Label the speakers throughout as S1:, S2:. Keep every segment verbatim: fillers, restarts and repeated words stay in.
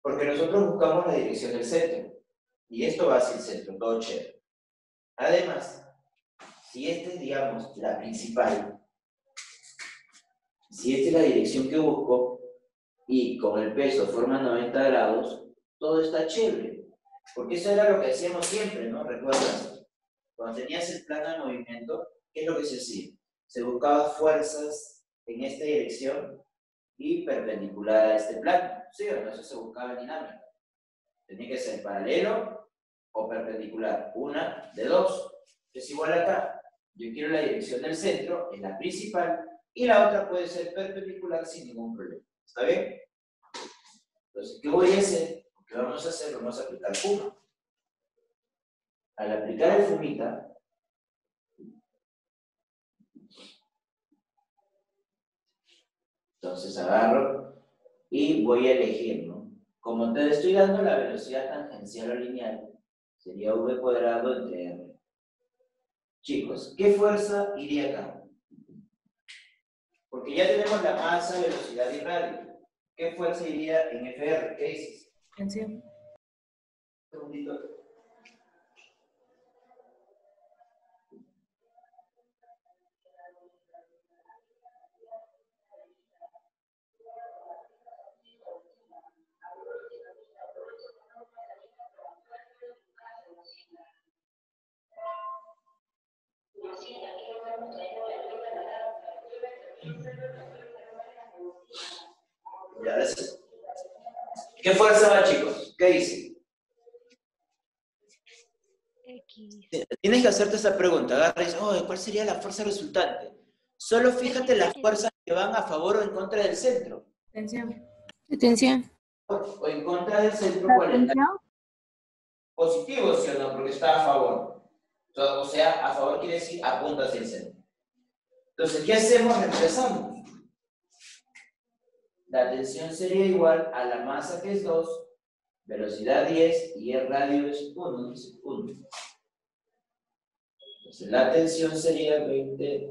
S1: Porque nosotros buscamos la dirección del centro. Y esto va hacia el centro, todo chévere. Además, si esta es, digamos, la principal, si esta es la dirección que busco, y con el peso forma noventa grados, todo está chévere. Porque eso era lo que hacíamos siempre, ¿no? ¿Recuerdas? Cuando tenías el plano de movimiento, ¿qué es lo que se hacía? Se buscaba fuerzas en esta dirección y perpendicular a este plano. ¿Sí o no? Eso se buscaba dinámica. Tenía que ser paralelo o perpendicular. Una de dos. Es igual acá. Yo quiero la dirección del centro, es la principal, y la otra puede ser perpendicular sin ningún problema. ¿Está bien? Entonces, ¿qué voy a hacer? Lo que vamos a hacer, vamos a aplicar Fuma. Al aplicar el Fumita, entonces agarro y voy a elegir, ¿no? Como te estoy dando la velocidad tangencial o lineal, sería V cuadrado entre R. Chicos, ¿qué fuerza iría acá? Porque ya tenemos la masa, velocidad y radio. ¿Qué fuerza iría en F R? ¿Qué dices?
S2: Tensión.
S1: Un segundito. Ya, ahora sí. ¿Qué fuerza va, chicos? ¿Qué dice?
S2: X.
S1: Tienes que hacerte esa pregunta. Agarra y dices, oh, ¿cuál sería la fuerza resultante? Solo fíjate las fuerzas que van a favor o en contra del centro.
S2: Tensión. Tensión.
S1: O en contra del centro, ¿cuál es?
S2: Tensión.
S1: Positivo, ¿sí o no? Porque está a favor. O sea, a favor quiere decir apunta hacia el centro. Entonces, ¿qué hacemos? Reemplazamos. La tensión sería igual a la masa, que es dos, velocidad diez, y el radio es uno, dice uno. Entonces, la tensión sería veinte,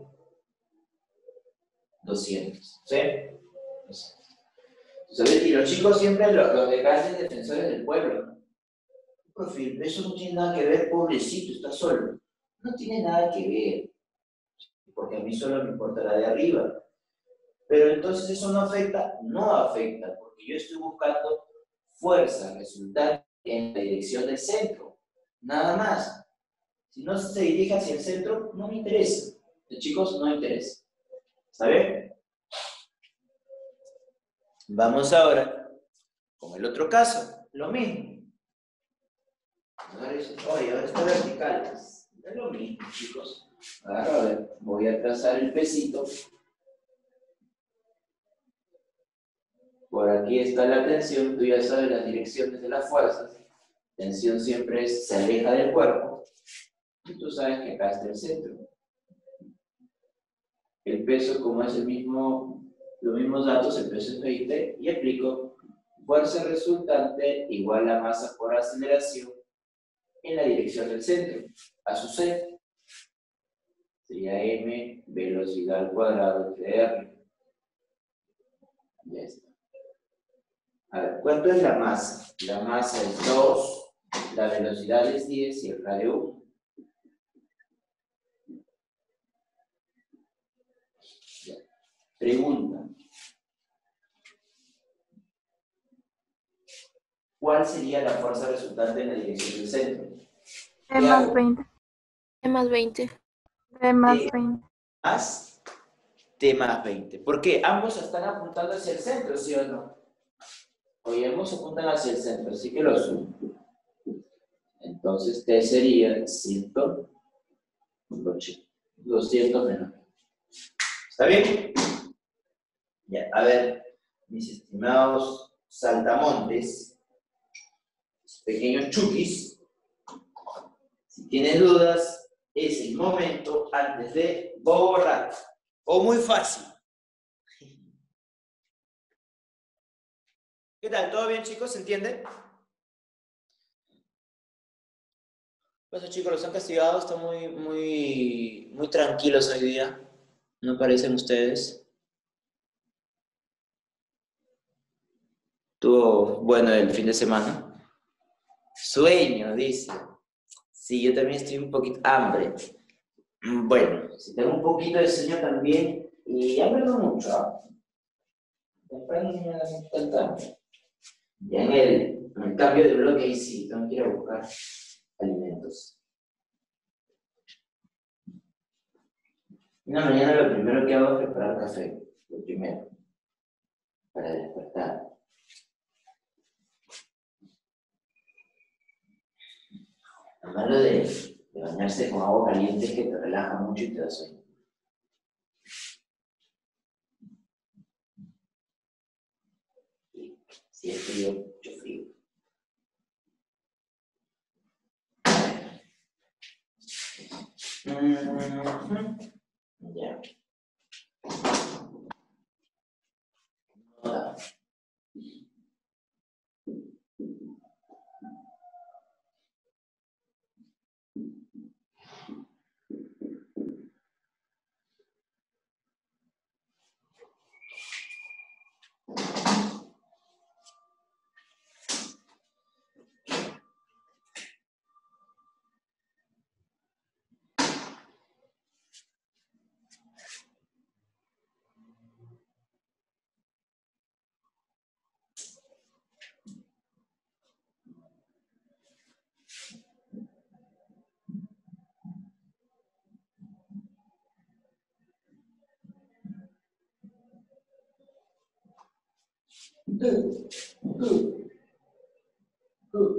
S1: doscientos. ¿Sí? Entonces, y los chicos siempre, los, los de grandes defensores del pueblo, ¿no? Profe, eso no tiene nada que ver, pobrecito, está solo. No tiene nada que ver, porque a mí solo me importa la de arriba. Pero entonces eso no afecta, no afecta, porque yo estoy buscando fuerza resultante en la dirección del centro, nada más. Si no se dirige hacia el centro, no me interesa. De chicos, no me interesa. ¿Está bien? Vamos ahora con el otro caso, lo mismo. Ahora dice, oye, ahora está vertical. Es lo mismo, chicos. Ahora, a ver, voy a trazar el pesito. Por aquí está la tensión, tú ya sabes las direcciones de las fuerzas. Tensión siempre es, se aleja del cuerpo. Y tú sabes que acá está el centro. El peso, como es el mismo, los mismos datos, el peso es veinte, y aplico fuerza resultante igual a masa por aceleración en la dirección del centro, a su C. Sería m velocidad al cuadrado entre r. Ya está. A ver, ¿cuánto es la masa? La masa es dos, la velocidad es diez y el radio uno. Ya. Pregunta. ¿Cuál sería la fuerza resultante en la dirección del centro?
S2: E más veinte. E más veinte. E más
S1: T
S2: veinte.
S1: más T más veinte. ¿Por qué? Ambos están apuntando hacia el centro, ¿sí o no? Oye, ambos apuntan hacia el centro, así que lo sumo. Entonces T sería cien, doscientos menos. ¿Está bien? Ya, a ver, mis estimados saltamontes, pequeños chukis, si tienes dudas, es el momento antes de borrar. O muy fácil. ¿Qué tal? ¿Todo bien, chicos? ¿Se entiende? Pues chicos, los han castigado, están muy, muy, muy tranquilos hoy día. ¿No parecen ustedes? Estuvo bueno el fin de semana. Sueño, dice. Sí, yo también estoy un poquito hambre. Bueno, si tengo un poquito de sueño también, y hambre no mucho, ¿ah? Temprano no me da tanta hambre. Ya en el, en el cambio de bloque ahí sí, tengo que ir a buscar alimentos. Una mañana lo primero que hago es preparar café, lo primero, para despertar. Lo malo de, de bañarse con agua caliente es que te relaja mucho y te da sueño. Y si es frío, mucho frío. Mm-hmm. Ya. No. Good. Good. Good.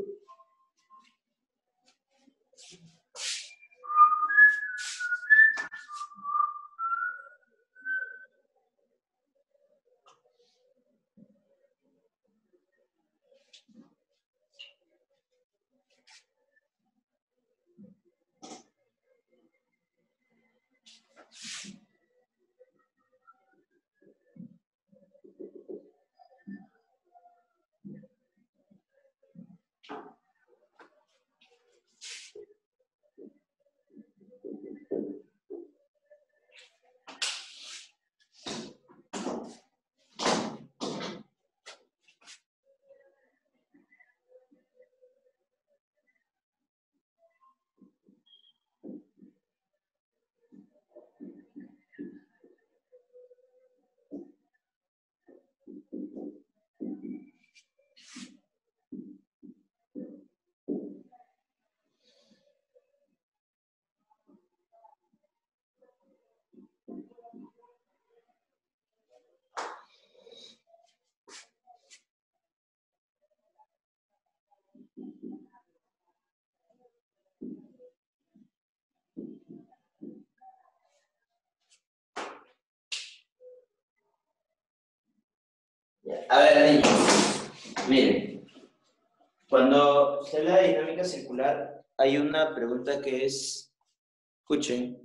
S1: A ver, niños, miren, cuando se habla de dinámica circular, hay una pregunta que es, escuchen,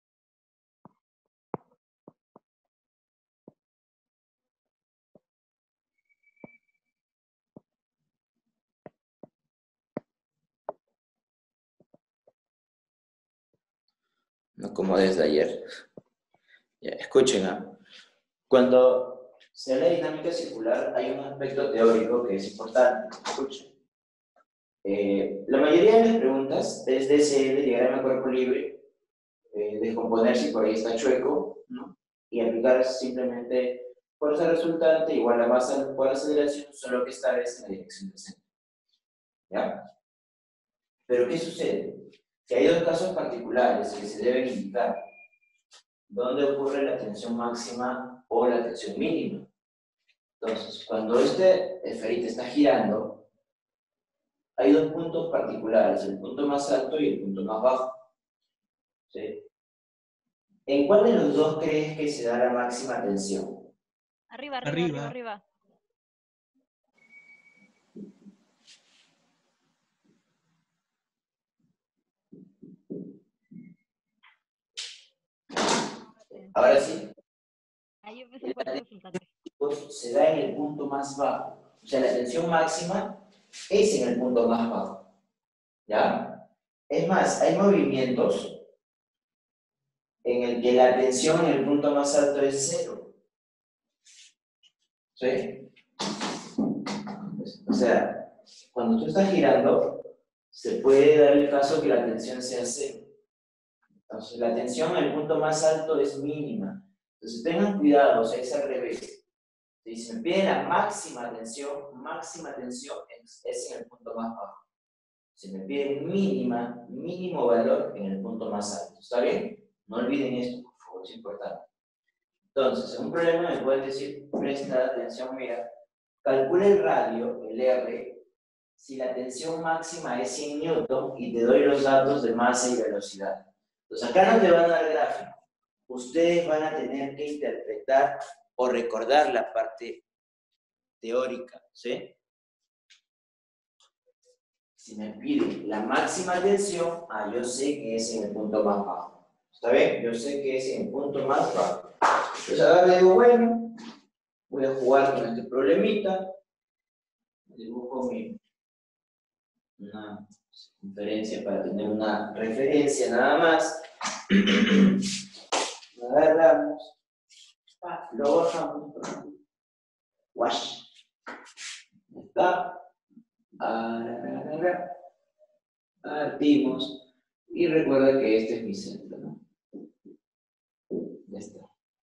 S1: no como desde ayer, ya, escuchen, ¿ah? Cuando se habla de dinámica circular, hay un aspecto teórico que es importante, escuchen. Eh, la mayoría de las preguntas es de ese de diagrama cuerpo libre, eh, descomponer si por ahí está chueco, ¿no? Y aplicar simplemente fuerza resultante igual a masa por aceleración, solo que esta vez en la dirección del centro. ¿Ya? Pero ¿qué sucede? Que hay dos casos particulares que se deben indicar. ¿Dónde ocurre la tensión máxima o la tensión mínima? Entonces, cuando este esferito está girando, hay dos puntos particulares, el punto más alto y el punto más bajo. ¿Sí? ¿En cuál de los dos crees que se da la máxima tensión?
S3: Arriba, arriba, arriba, arriba.
S1: Ahora sí.
S3: Ahí empezó fuerza resultante.
S1: Se da en el punto más bajo. O sea, la tensión máxima es en el punto más bajo. ¿Ya? Es más, hay movimientos en el que la tensión en el punto más alto es cero. ¿Sí? sea, cuando tú estás girando, se puede dar el caso que la tensión sea cero. Entonces, la tensión en el punto más alto es mínima. Entonces, tengan cuidado, o sea, es al revés. Si se me pide la máxima tensión, máxima tensión es, es en el punto más bajo. Si me piden mínima, mínimo valor en el punto más alto. ¿Está bien? No olviden esto, por favor, es importante. Entonces, en un problema me pueden decir, presta atención, mira, calcula el radio, el R, si la tensión máxima es cien newton y te doy los datos de masa y velocidad. Entonces, acá no te van a dar gráfico. Ustedes van a tener que interpretar o recordar la parte teórica, ¿sí? Si me piden la máxima tensión, ah, yo sé que es en el punto más bajo. ¿Está bien? Yo sé que es en el punto más bajo. Entonces ahora le digo, bueno, voy a jugar con este problemita. Dibujo mi, una circunferencia para tener una referencia nada más. Lo agarramos. Ah, lo bajamos. Wash. Está. Ahora, partimos. Y recuerda que este es mi centro, ¿no? Ya está.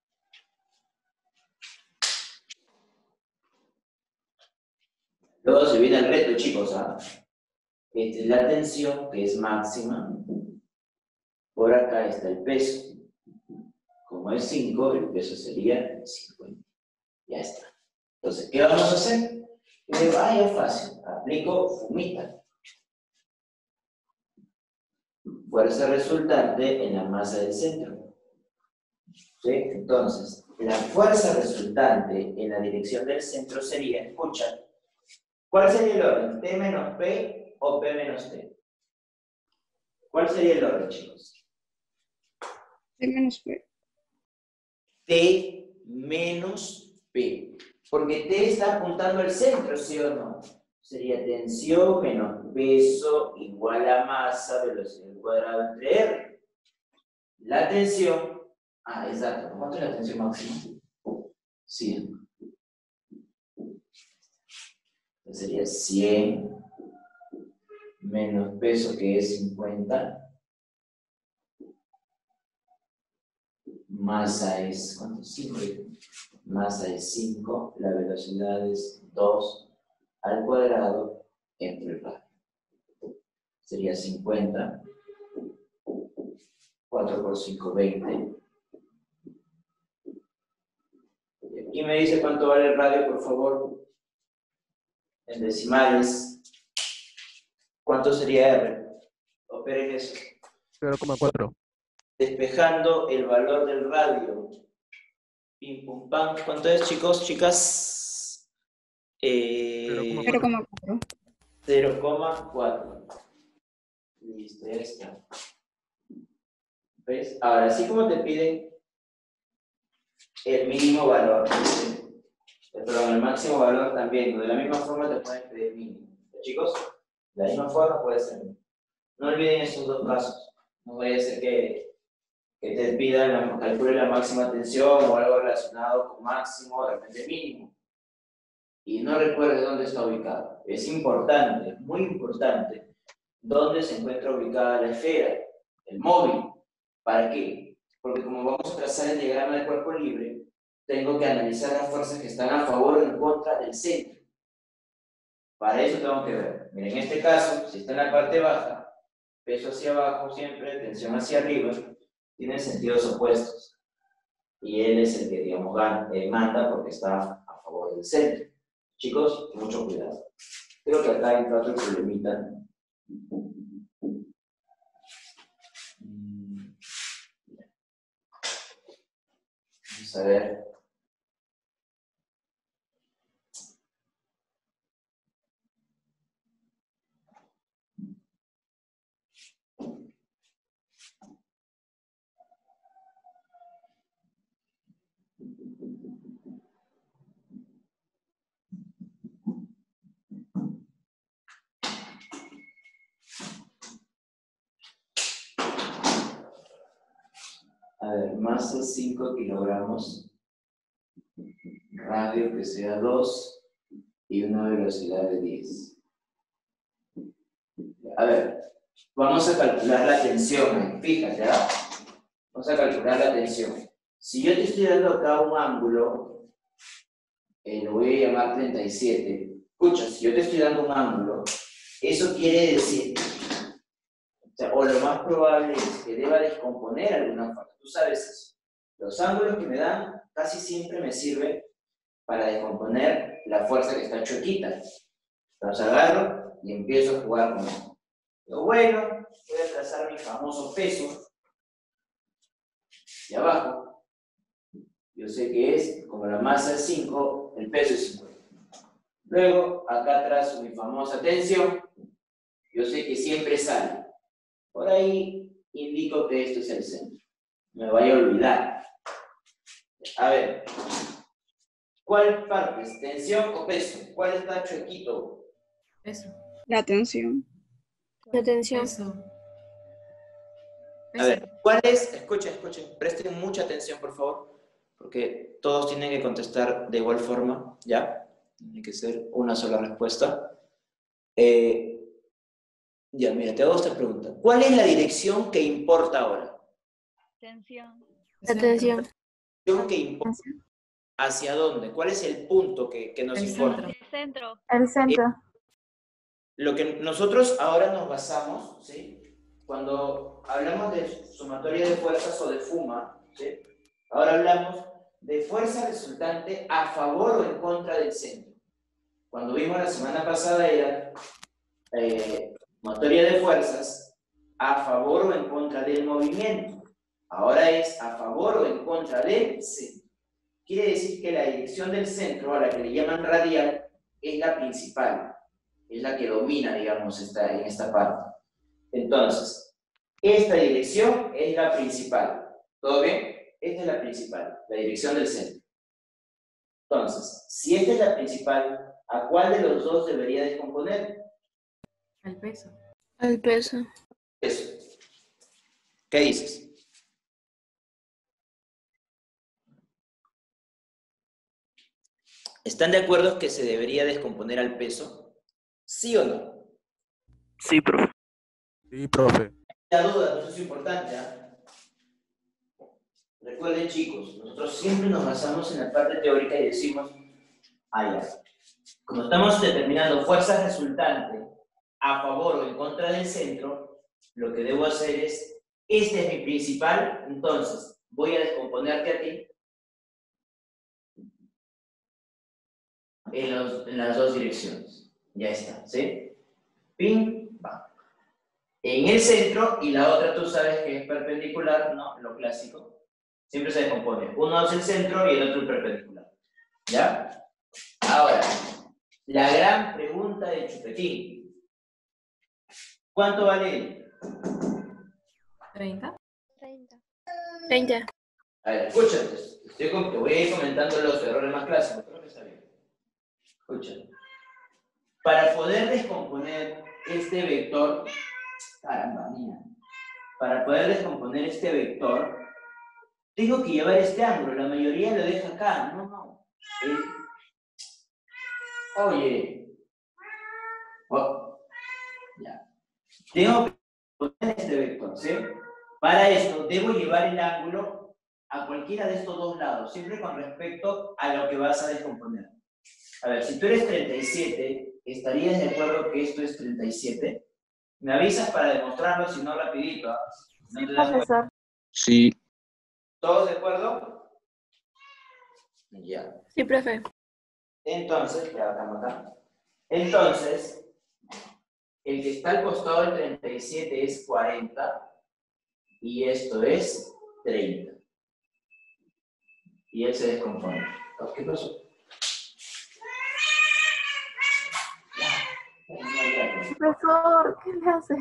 S1: Luego se viene el reto, chicos, ¿ah? Esta es la tensión, que es máxima. Por acá está el peso. Como es cinco, el peso sería cincuenta. Ya está. Entonces, ¿qué vamos a hacer? Que vaya fácil. Aplico fumita. Fuerza resultante en la masa del centro. ¿Sí? Entonces, la fuerza resultante en la dirección del centro sería, escucha, ¿cuál sería el orden? ¿T menos P o P menos T? ¿Cuál sería el orden, chicos?
S4: T menos P.
S1: T menos P. Porque T está apuntando al centro, ¿sí o no? Sería tensión menos peso igual a masa, velocidad al cuadrado entre R. La tensión, ah, exacto, ¿cuánto es la tensión máxima? cien. Entonces sería cien menos peso, que es cincuenta. Masa es, ¿cuánto? cinco. Masa es cinco, la velocidad es dos al cuadrado entre el radio. Sería cincuenta. cuatro por cinco, veinte. Y aquí me dice cuánto vale el radio, por favor. En decimales. ¿Cuánto sería R? Operen eso.
S5: cero coma cuatro.
S1: Despejando el valor del radio. Pim, pum, pam. ¿Cuánto es, chicos, chicas? Eh,
S4: cero coma cuatro.
S1: cero coma cuatro. Listo, ya está. ¿Ves? Ahora, así como te piden el mínimo valor, perdón, el máximo valor también, de la misma forma te pueden pedir el mínimo. Chicos, de la misma forma puede ser. No olviden esos dos casos. No vaya a ser que, que te pidan, la, calcule la máxima tensión o algo relacionado con máximo, de repente mínimo. Y no recuerdes dónde está ubicado. Es importante, muy importante, dónde se encuentra ubicada la esfera, el móvil. ¿Para qué? Porque como vamos a trazar el diagrama del cuerpo libre, tengo que analizar las fuerzas que están a favor o en contra del centro. Para eso tengo que ver. Miren, en este caso, si está en la parte baja, peso hacia abajo siempre, tensión hacia arriba, tienen sentidos opuestos. Y él es el que, digamos, gana, eh, manda porque está a favor del centro. Chicos, mucho cuidado. Creo que acá entra otro problemita. Vamos a ver. A ver, masa cinco kilogramos, radio que sea dos, y una velocidad de diez. A ver, vamos a calcular la tensión, fíjate, ¿ah? Vamos a calcular la tensión. Si yo te estoy dando acá un ángulo, eh, lo voy a llamar treinta y siete. Escucha, si yo te estoy dando un ángulo, eso quiere decir, o, sea, o lo más probable es que deba descomponer alguna fuerza. Tú sabes eso. Los ángulos que me dan casi siempre me sirven para descomponer la fuerza que está chuequita. Entonces agarro y empiezo a jugar con eso. Lo bueno, voy a trazar mi famoso peso de abajo. Yo sé que es, como la masa es cinco, el peso es cincuenta. Luego, acá trazo mi famosa tensión. Yo sé que siempre sale. Por ahí indico que esto es el centro. Me voy a olvidar. A ver. ¿Cuál parte es? ¿Tensión o peso? ¿Cuál está chuequito?
S5: Peso.
S4: La tensión.
S2: La tensión.
S5: Peso.
S1: A ver, ¿cuál es? Escuchen, escuchen. Presten mucha atención, por favor. Porque todos tienen que contestar de igual forma, ¿ya? Tiene que ser una sola respuesta. Eh, ya, mira, te hago esta pregunta. ¿Cuál es la dirección que importa ahora?
S3: Tensión.
S2: La tensión.
S1: La dirección que importa. ¿Hacia dónde? ¿Cuál es el punto que, que nos
S5: El
S1: importa?
S5: centro.
S3: El centro.
S2: El centro.
S1: Lo que nosotros ahora nos basamos, ¿sí? Cuando hablamos de sumatoria de fuerzas o de fuma, ¿sí? Ahora hablamos de fuerza resultante a favor o en contra del centro. Cuando vimos la semana pasada era eh, sumatoria de fuerzas a favor o en contra del movimiento. Ahora es a favor o en contra del centro. Quiere decir que la dirección del centro, a la que le llaman radial, es la principal, es la que domina, digamos, esta, en esta parte. Entonces, esta dirección es la principal. ¿Todo bien? Esta es la principal, la dirección del centro. Entonces, si esta es la principal, ¿a cuál de los dos debería descomponer?
S5: El peso.
S2: El peso.
S1: Eso. ¿Qué dices? ¿Están de acuerdo que se debería descomponer al peso? ¿Sí o no?
S6: Sí, profe. Sí, profe.
S1: La duda, eso es importante, ¿eh? Recuerden, chicos, nosotros siempre nos basamos en la parte teórica y decimos, ah, ya. Como estamos determinando fuerza resultante a favor o en contra del centro, lo que debo hacer es, este es mi principal, entonces voy a descomponerte a ti en, los, en las dos direcciones. Ya está, ¿sí? Pim, pam. En el centro, y la otra tú sabes que es perpendicular, ¿no? Lo clásico. Siempre se descompone. Uno es el centro y el otro el perpendicular. ¿Ya? Ahora, la gran pregunta de Chupetín. ¿Cuánto vale él?
S5: treinta.
S3: treinta.
S2: treinta.
S1: A ver, escúchate. Estoy con, te voy a ir comentando los errores más clásicos. Creo que está bien. Escúchate. Para poder descomponer este vector, caramba, mía. Para poder descomponer este vector, tengo que llevar este ángulo. La mayoría lo deja acá. No, no. El... Oye. Oh. Ya. Tengo que poner este vector, ¿sí? Para esto, debo llevar el ángulo a cualquiera de estos dos lados, siempre con respecto a lo que vas a descomponer. A ver, si tú eres treinta y siete, ¿estarías de acuerdo que esto es treinta y siete? Me avisas para demostrarlo, si no, rapidito. ¿Ah? No
S2: Sí,
S1: te das cuenta.
S2: profesor.
S6: Sí.
S1: ¿Todos de acuerdo? Ya.
S2: Sí, profe.
S1: Entonces, ya estamos acá. Entonces, el que está al costado del treinta y siete es cuarenta y esto es treinta. Y él se descompone. ¿Qué pasó?
S2: Profesor, ¿qué le hace?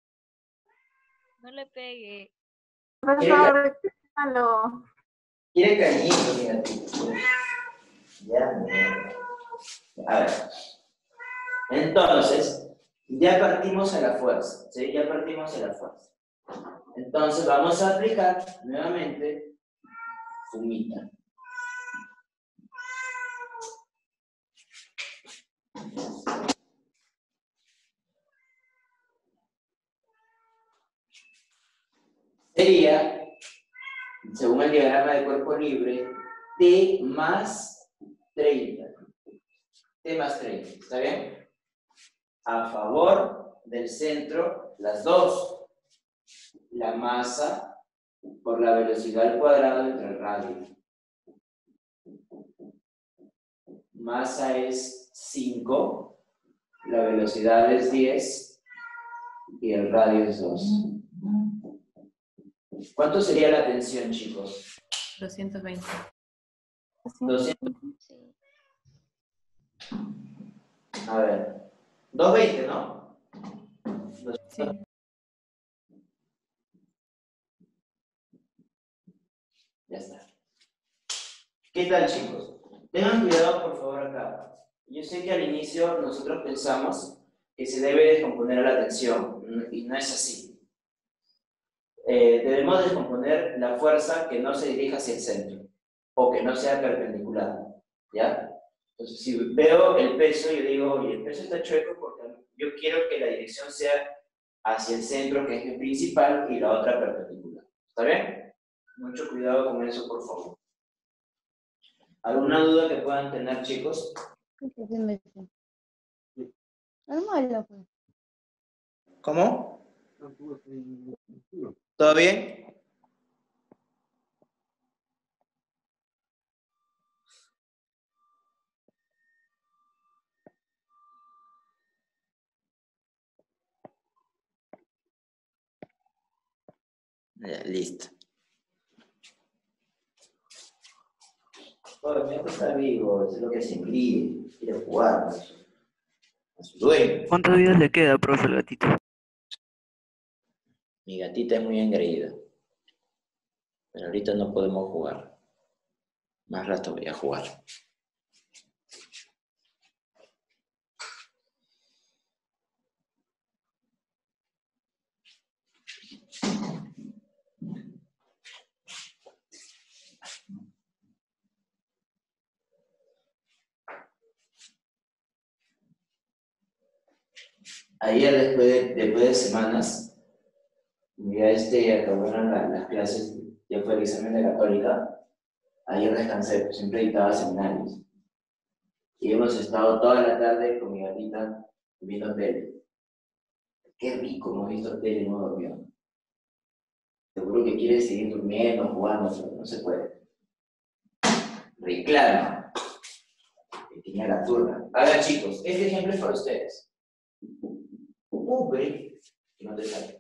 S3: No le pegue.
S2: Profesor, déjalo.
S1: Quiere cariñito, mira. Ya, mira. A ver. Entonces, ya partimos a la fuerza. ¿Sí? Ya partimos a la fuerza. Entonces, vamos a aplicar nuevamente fumita. sería, según el diagrama de cuerpo libre, T más treinta. T más treinta, ¿está bien? A favor del centro, las dos. La masa por la velocidad al cuadrado entre el radio. Masa es cinco, la velocidad es diez y el radio es dos. ¿Cuánto sería la tensión, chicos?
S5: doscientos veinte.
S1: doscientos.
S3: Sí.
S1: A ver. doscientos veinte, ¿no?
S5: Sí.
S1: Ya está. ¿Qué tal, chicos? Tengan cuidado, por favor, acá. Yo sé que al inicio nosotros pensamos que se debe descomponer a la tensión, y no es así. Eh, debemos descomponer la fuerza que no se dirija hacia el centro, o que no sea perpendicular, ¿ya? Entonces, si veo el peso, yo digo, oye, el peso está chueco porque yo quiero que la dirección sea hacia el centro, que es el principal, y la otra perpendicular. ¿Está bien? Mucho cuidado con eso, por favor. ¿Alguna duda que puedan tener, chicos? ¿Cómo? ¿Todo bien? Ya, listo. Joder, mi gato está vivo, es lo que se engríe, quiere jugar a su dueño.
S7: ¿Cuántos días le queda, profe, el gatito?
S1: Mi gatita es muy engreída, pero ahorita no podemos jugar. Más rato voy a jugar. Ayer, después de, después de semanas, ya este, acabaron la- las clases, ya fue el examen de católica. Ayer descansé, pues siempre dictaba seminarios. Y hemos estado toda la tarde con mi gatita viendo tele. Qué rico, hemos visto tele y no dormido. Seguro que quiere seguir durmiendo, jugando, pero no se puede. Reclama. Que tenía la turna. A ver, chicos, este ejemplo es para ustedes. Ubre, que no te sale.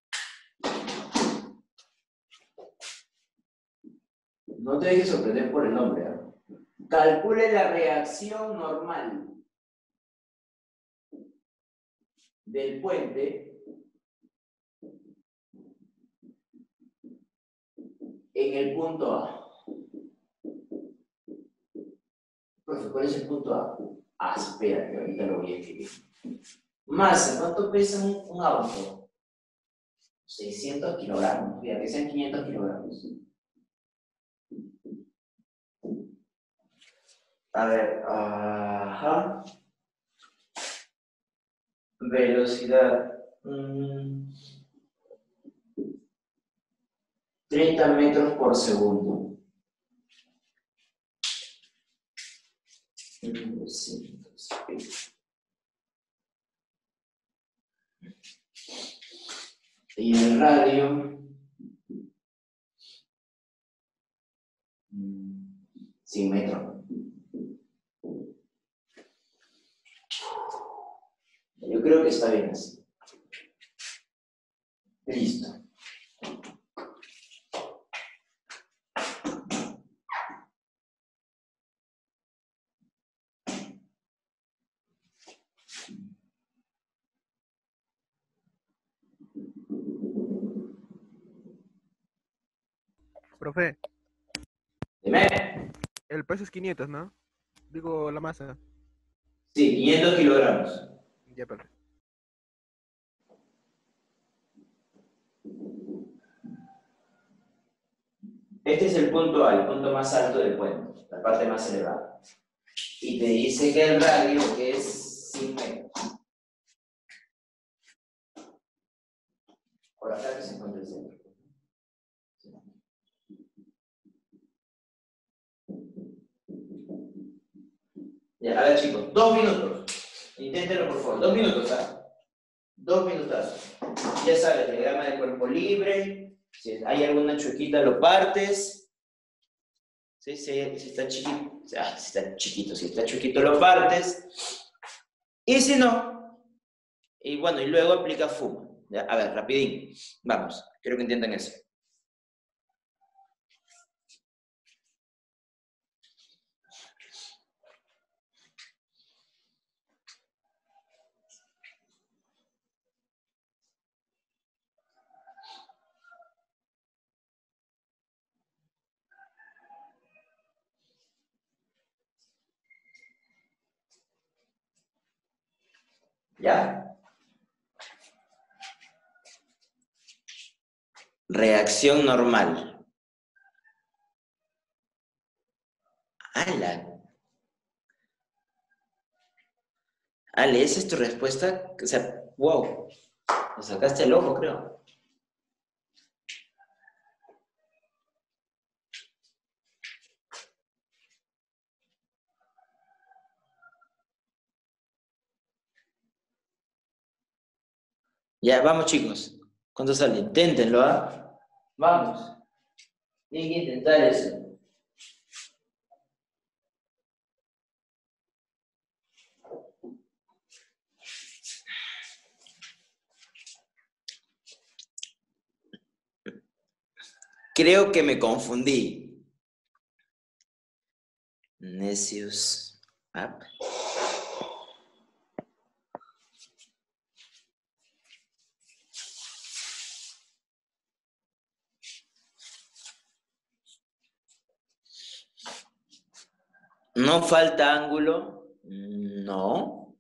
S1: No te dejes sorprender por el nombre. ¿eh? Calcule la reacción normal del puente en el punto A. Profe, ¿cuál es el punto A? Ah, espera, que ahorita lo voy a escribir. Masa, ¿cuánto pesa un, un auto? seiscientos kilogramos, fíjate, que sean quinientos kilogramos. A ver, ajá. Velocidad. Mm, treinta metros por segundo. doscientos. Y el radio. mm, cien metros. Yo creo que está bien así. Listo.
S6: Profe,
S1: Dime.
S6: el peso es quinientos, ¿no? Digo, la masa.
S1: Sí, quinientos kilogramos.
S6: Ya, perfecto.
S1: Este es el punto A, el punto más alto del puente, la parte más elevada. Y te dice que el radio es cien metros. Por acá que se encuentra el centro. Ya, a ver chicos, dos minutos. Inténtenlo por favor, dos minutos, ¿ah? Dos minutos. Ya sabes, diagrama de cuerpo libre. Si hay alguna chuequita lo partes. Sí, sí, si está chiquito, ah, si está chiquito, si está chiquito lo partes. Y si no, y bueno, y luego aplica fuma. ¿Ya? A ver, rapidín. Vamos, quiero que entiendan eso. ¿Ya? Reacción normal. ¡Hala! Ale, ¿esa es tu respuesta? O sea, wow. Me sacaste el ojo, creo. Ya, vamos chicos. ¿Cuánto sale? Inténtenlo, ¿ah? Vamos. Tienen que intentar eso. Creo que me confundí. Necios. Up. ¿No falta ángulo? No.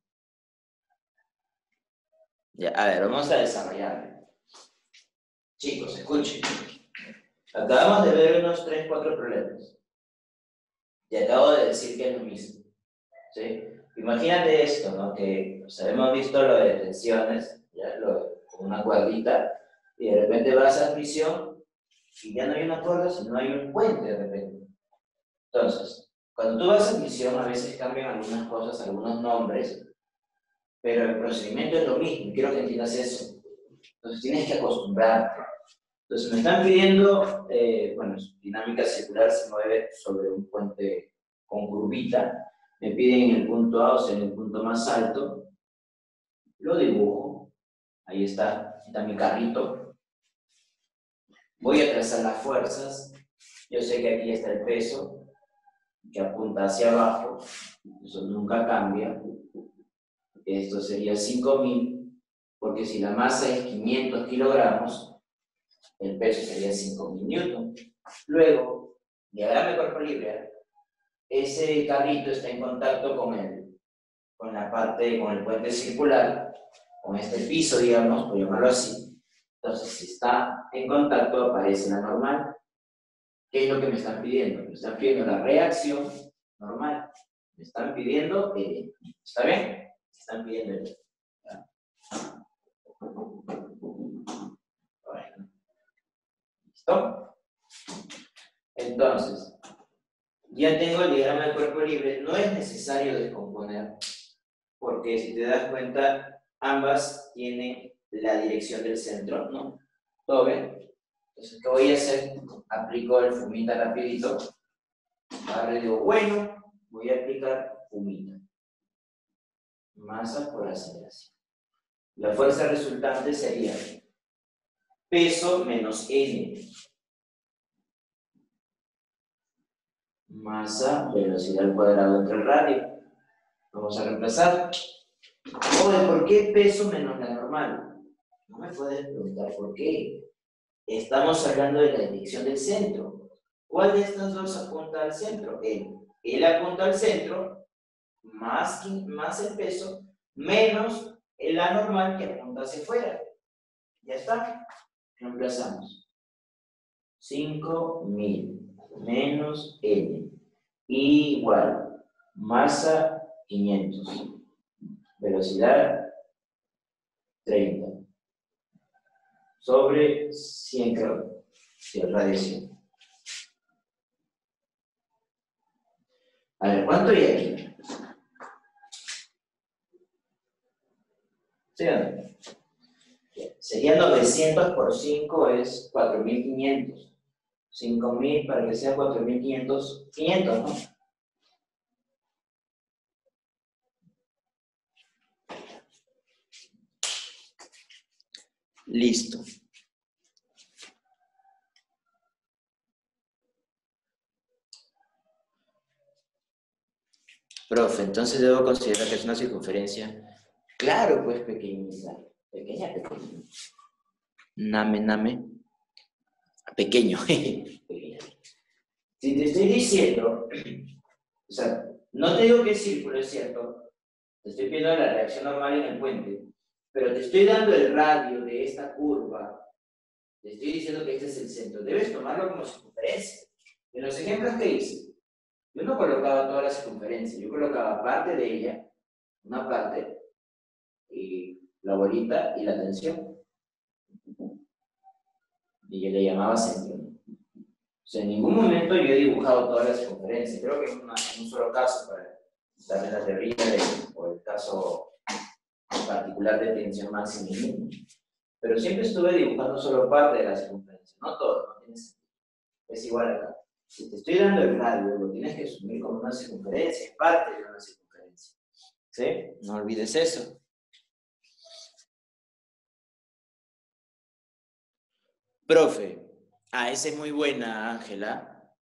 S1: Ya, a ver, vamos a desarrollar. Chicos, escuchen. Acabamos de ver unos tres, cuatro problemas. Y acabo de decir que es lo mismo. ¿Sí? Imagínate esto, ¿no? Que o sea, hemos visto lo de tensiones, ya, lo de, con una cuerdita, y de repente vas a prisión y ya no hay una cuerda, sino hay un puente de repente. Entonces, cuando tú vas a prisión, a veces cambian algunas cosas, algunos nombres, pero el procedimiento es lo mismo, y quiero que entiendas eso. Entonces tienes que acostumbrarte. Entonces me están pidiendo, eh, bueno, dinámica circular se mueve sobre un puente con curvita. Me piden el punto A, o sea, el punto más alto. Lo dibujo. Ahí está, está mi carrito. Voy a trazar las fuerzas. Yo sé que aquí está el peso, que apunta hacia abajo. Eso nunca cambia. Esto sería cinco mil, porque si la masa es quinientos kilogramos, el peso sería cinco mil newtons. Luego, diagrama de cuerpo libre, ese carrito está en contacto con, el, con la parte, con el puente circular, con este piso, digamos, por llamarlo así. Entonces, si está en contacto, aparece la normal. ¿Qué es lo que me están pidiendo? Me están pidiendo la reacción normal. Me están pidiendo el... ¿Está bien? Me están pidiendo el... Bueno. ¿Listo? Entonces, ya tengo el diagrama de cuerpo libre. No es necesario descomponer, porque si te das cuenta, ambas tienen la dirección del centro, ¿no? ¿Todo bien? Entonces, ¿qué voy a hacer? Aplico el fumita rapidito. Ahora digo, bueno, voy a aplicar fumita. Masa por aceleración. La fuerza resultante sería peso menos N. Masa, velocidad al cuadrado entre el radio. Vamos a reemplazar. Oye, ¿por qué peso menos la normal? No me puedes preguntar por qué. Estamos hablando de la dirección del centro. ¿Cuál de estas dos apunta al centro? Él. Él apunta al centro, más, más el peso, menos la normal que apunta hacia afuera. Ya está. Reemplazamos. cinco mil menos N igual masa quinientos, velocidad treinta, sobre cien, creo, si el radio cien. A ver, ¿cuánto hay aquí? ¿Sí o no? Sería novecientos por cinco es cuatro mil quinientos. cinco mil para que sea cuatro mil quinientos, quinientos, ¿no? Listo. Profe, entonces debo considerar que es una circunferencia. Claro, pues pequeñita. Pequeña, pequeña. Name, name. Pequeño. Pequeña. Si te estoy diciendo, o sea, no te digo que es círculo, es cierto. Te estoy pidiendo la reacción normal en el puente, pero te estoy dando el radio de esta curva. Te estoy diciendo que este es el centro. Debes tomarlo como circunferencia. En los ejemplos que hice, yo no colocaba toda la circunferencia, yo colocaba parte de ella, una parte, y la bolita y la tensión. Y yo le llamaba centro. O sea, en ningún momento yo he dibujado toda la circunferencia. Creo que en, una, en un solo caso, para darle la teoría de, o el caso particular de tensión máxima y mínima. Pero siempre estuve dibujando solo parte de la circunferencia, no todo, no tiene sentido. Es igual acá. Si te estoy dando el radio, lo tienes que asumir como una circunferencia, parte de una circunferencia. ¿Sí? No olvides eso. Profe, ah, esa es muy buena, Ángela.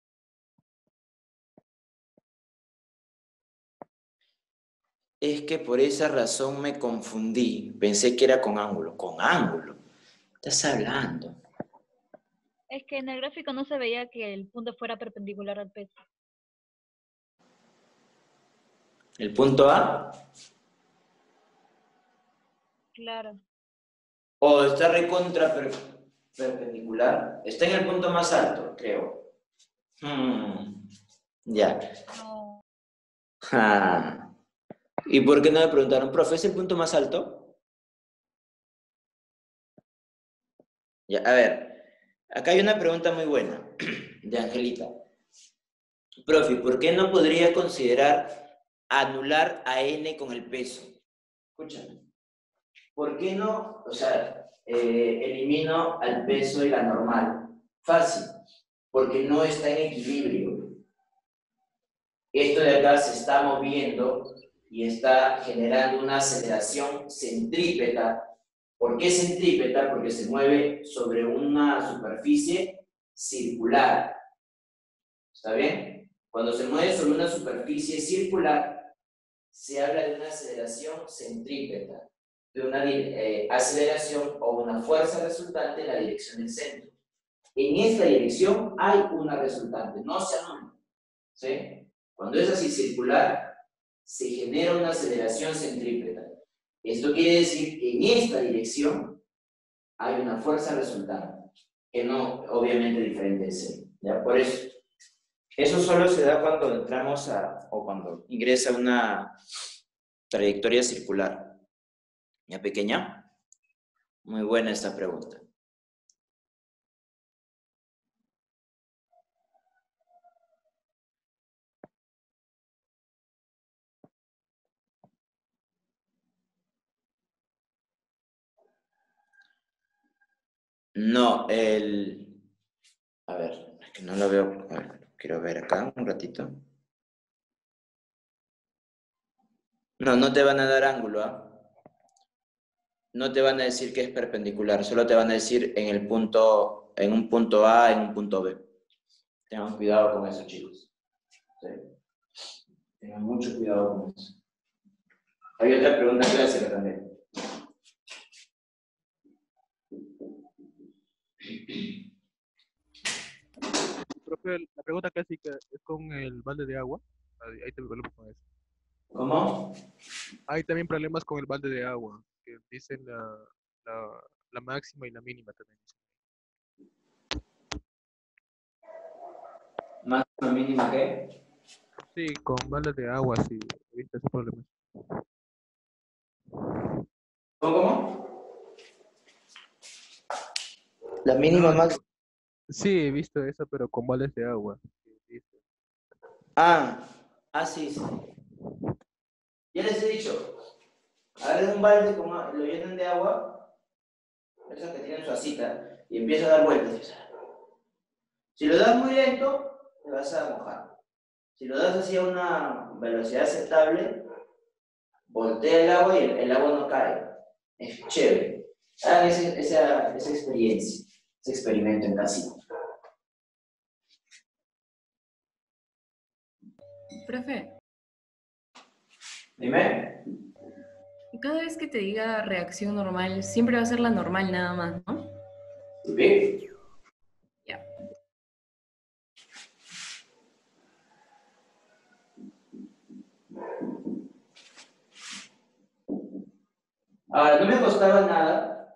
S1: Es que por esa razón me confundí. Pensé que era con ángulo. ¿Con ángulo? ¿Estás hablando?
S3: Es que en el gráfico no se veía que el punto fuera perpendicular al peso.
S1: ¿El punto A?
S3: Claro.
S1: ¿O está recontra per perpendicular? Está en el punto más alto, creo. Hmm, ya.
S3: No.
S1: Ah. ¿Y por qué no me preguntaron, profe, es el punto más alto? Ya, a ver, acá hay una pregunta muy buena de Angelita. Profe, ¿por qué no podría considerar anular a n con el peso? Escúchame. ¿Por qué no, o sea, eh, elimino al peso y la normal? Fácil, porque no está en equilibrio. Esto de acá se está moviendo y está generando una aceleración centrípeta. ¿Por qué centrípeta? Porque se mueve sobre una superficie circular. ¿Está bien? Cuando se mueve sobre una superficie circular, se habla de una aceleración centrípeta, de una eh, aceleración o una fuerza resultante en la dirección del centro. En esta dirección hay una resultante, no se anula. ¿Sí? Cuando es así circular, se genera una aceleración centrípeta. Esto quiere decir que en esta dirección hay una fuerza resultante, que no, obviamente, diferente de cero. ¿Ya? Por eso, eso solo se da cuando entramos a, o cuando ingresa una trayectoria circular. ¿Ya, pequeña? Muy buena esta pregunta. No, el... A ver, es que no lo veo. A ver, quiero ver acá un ratito. No, no te van a dar ángulo, ¿ah? No te van a decir que es perpendicular, solo te van a decir en el punto, en un punto A, en un punto B. Tengan cuidado con eso, chicos. ¿Sí? Tengan mucho cuidado con eso. Hay otra pregunta clásica también.
S6: Profe, la pregunta clásica es con el balde de agua. Ahí ahí tengo problemas con eso.
S1: ¿Cómo?
S6: Hay también problemas con el balde de agua, que dicen la, la, la máxima y la mínima también.
S1: ¿Máxima mínima qué?
S6: Sí, con balde de agua, sí, he visto ese problema.
S1: ¿Cómo, cómo? La mínima
S6: No,
S1: máxima.
S6: sí, he visto eso, pero con baldes de agua. Sí, dice.
S1: Ah, ah, sí, sí. Ya les he dicho. Agarren un balde, como lo llenan de agua, esos que tienen su asita, y empieza a dar vueltas. Si lo das muy lento, te vas a mojar. Si lo das así a una velocidad aceptable, voltea el agua y el, el agua no cae. Es chévere. Hagan ese, esa, esa experiencia, ese experimento en casita.
S5: Profe,
S1: Dime.
S5: cada vez que te diga reacción normal, siempre va a ser la normal nada más, ¿no?
S1: Bien.
S5: Ya.
S1: Ahora, no me costaba nada,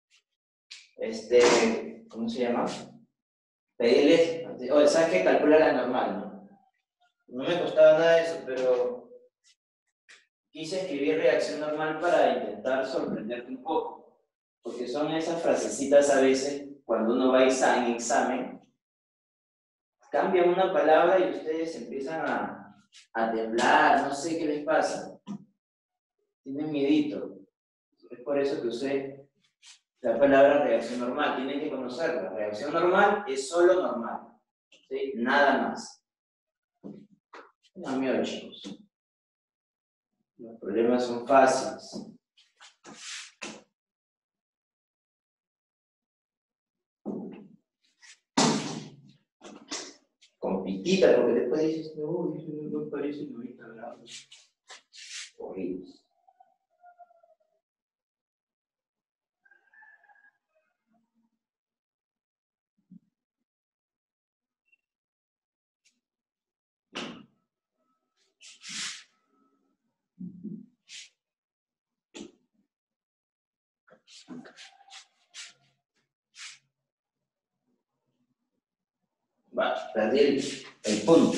S1: este, ¿cómo se llama? Pedirles, o ¿sabes qué? Calcula la normal, ¿no? No me costaba nada eso, pero quise escribir reacción normal para intentar sorprenderte un poco, porque son esas frasecitas a veces, cuando uno va a examen, en examen, cambian una palabra y ustedes empiezan a, a temblar, no sé qué les pasa, tienen miedito. Es por eso que usé la palabra reacción normal, tienen que conocerla. Reacción normal es solo normal, ¿sí? Nada más. No, mío, chicos. Los problemas son fáciles. Con pitita, porque después dices, no, eso no parece noventa grados. Horrible. Va, perdí el, el punto.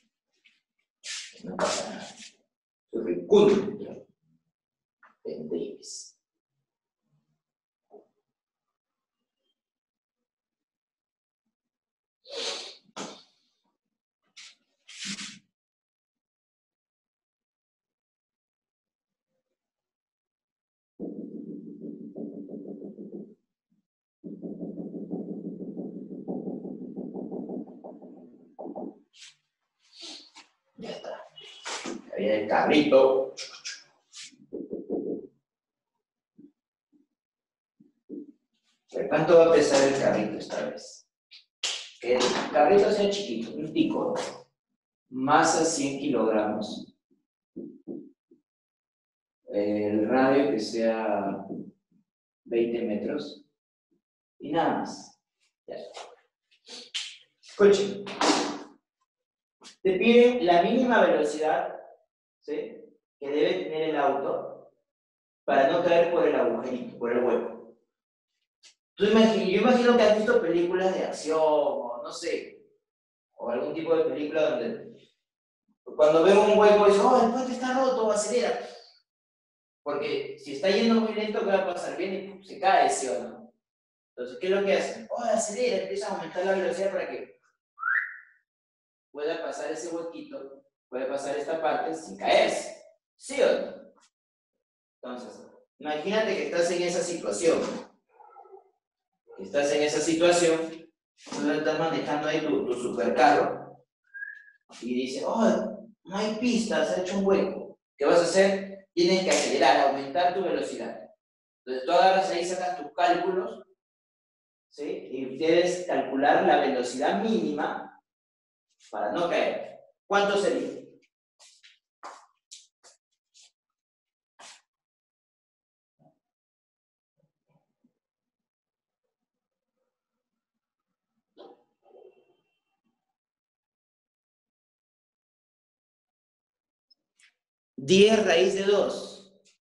S1: No pasa nada. Soy el punto. Pendrives. Ya está. Había el carrito. ¿Cuánto va a pesar el carrito esta vez? Que el carrito sea chiquito, un tico. Masa cien kilogramos. El radio que sea veinte metros. Y nada más. Ya está. Escuchen. Te piden la mínima velocidad, ¿sí?, que debe tener el auto para no caer por el agujerito, por el hueco. Tú imagino, yo imagino que has visto películas de acción, o no sé, o algún tipo de película donde cuando veo un hueco dices, oh, el puente está roto, acelera. Porque si está yendo muy lento, ¿qué va a pasar? Bien y se cae, ¿sí o no? Entonces, ¿qué es lo que hacen? Oh, acelera, empieza a aumentar la velocidad para que pueda pasar ese huequito, puede pasar esta parte sin caerse, ¿sí o no? Entonces, imagínate que estás en esa situación, que estás en esa situación, tú estás manejando ahí tu, tu supercarro, y dices, oh, no hay pista, se ha hecho un hueco. ¿Qué vas a hacer? Tienes que acelerar, aumentar tu velocidad. Entonces, tú agarras ahí, sacas tus cálculos, ¿sí? Y debes calcular la velocidad mínima para no caer. ¿Cuánto sería? diez raíz de dos.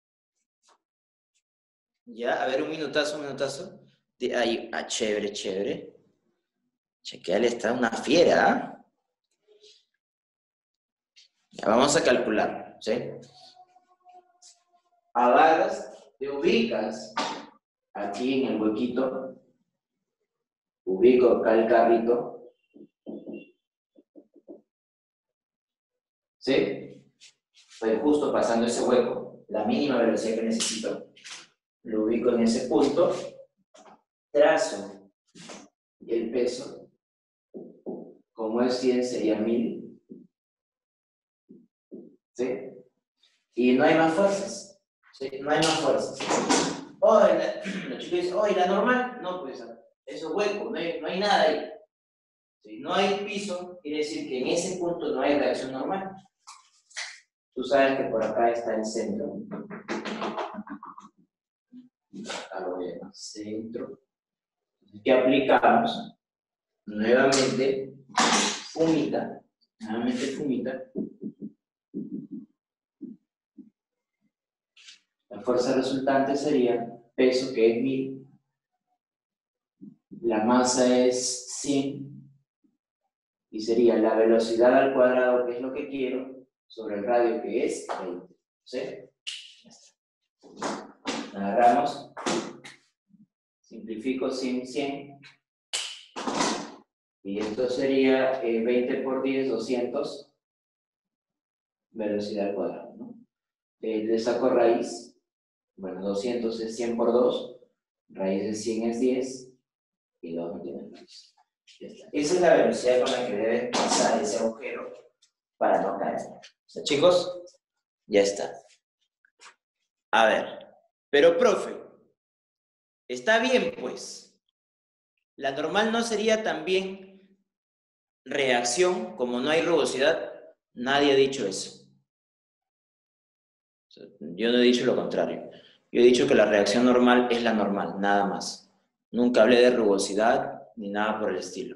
S1: Ya, a ver, un minutazo, un minutazo. De ahí, ah, chévere, chévere. Chequeale, está una fiera, ¿ah? Ya, vamos a calcular, ¿sí? Agarras, te ubicas aquí en el huequito. Ubico acá el carrito. ¿Sí? Estoy justo pasando ese hueco. la mínima velocidad que necesito. Lo ubico en ese punto, trazo el peso, como es cien sería mil, ¿sí? Y no hay más fuerzas, ¿sí? No hay más fuerzas. Oh, la, los chicos dicen, oh, ¿y la normal? No, pues eso es hueco, no hay, no hay nada ahí. Si no hay piso, quiere decir que en ese punto no hay reacción normal. Tú sabes que por acá está el centro. Acá lo voy a llamar centro. ¿Qué aplicamos? Nuevamente, fumita. Nuevamente fumita. La fuerza resultante sería peso, que es mil. La masa es cien. Y sería la velocidad al cuadrado, que es lo que quiero, sobre el radio, que es veinte. ¿Sí? Agarramos. Simplifico cien, cien. Y esto sería eh, veinte por diez, doscientos. Velocidad al cuadrado, ¿no? Eh, le saco raíz. Bueno, doscientos es cien por dos. Raíz de cien es diez. Y dos no tiene raíz. Ya está. Esa es la velocidad con la que debe pasar ese agujero para no caer. O sea, chicos, ya está. A ver, pero profe, está bien pues. La normal no sería también reacción, como no hay rugosidad. Nadie ha dicho eso. O sea, yo no he dicho lo contrario. Yo he dicho que la reacción normal es la normal, nada más. Nunca hablé de rugosidad ni nada por el estilo.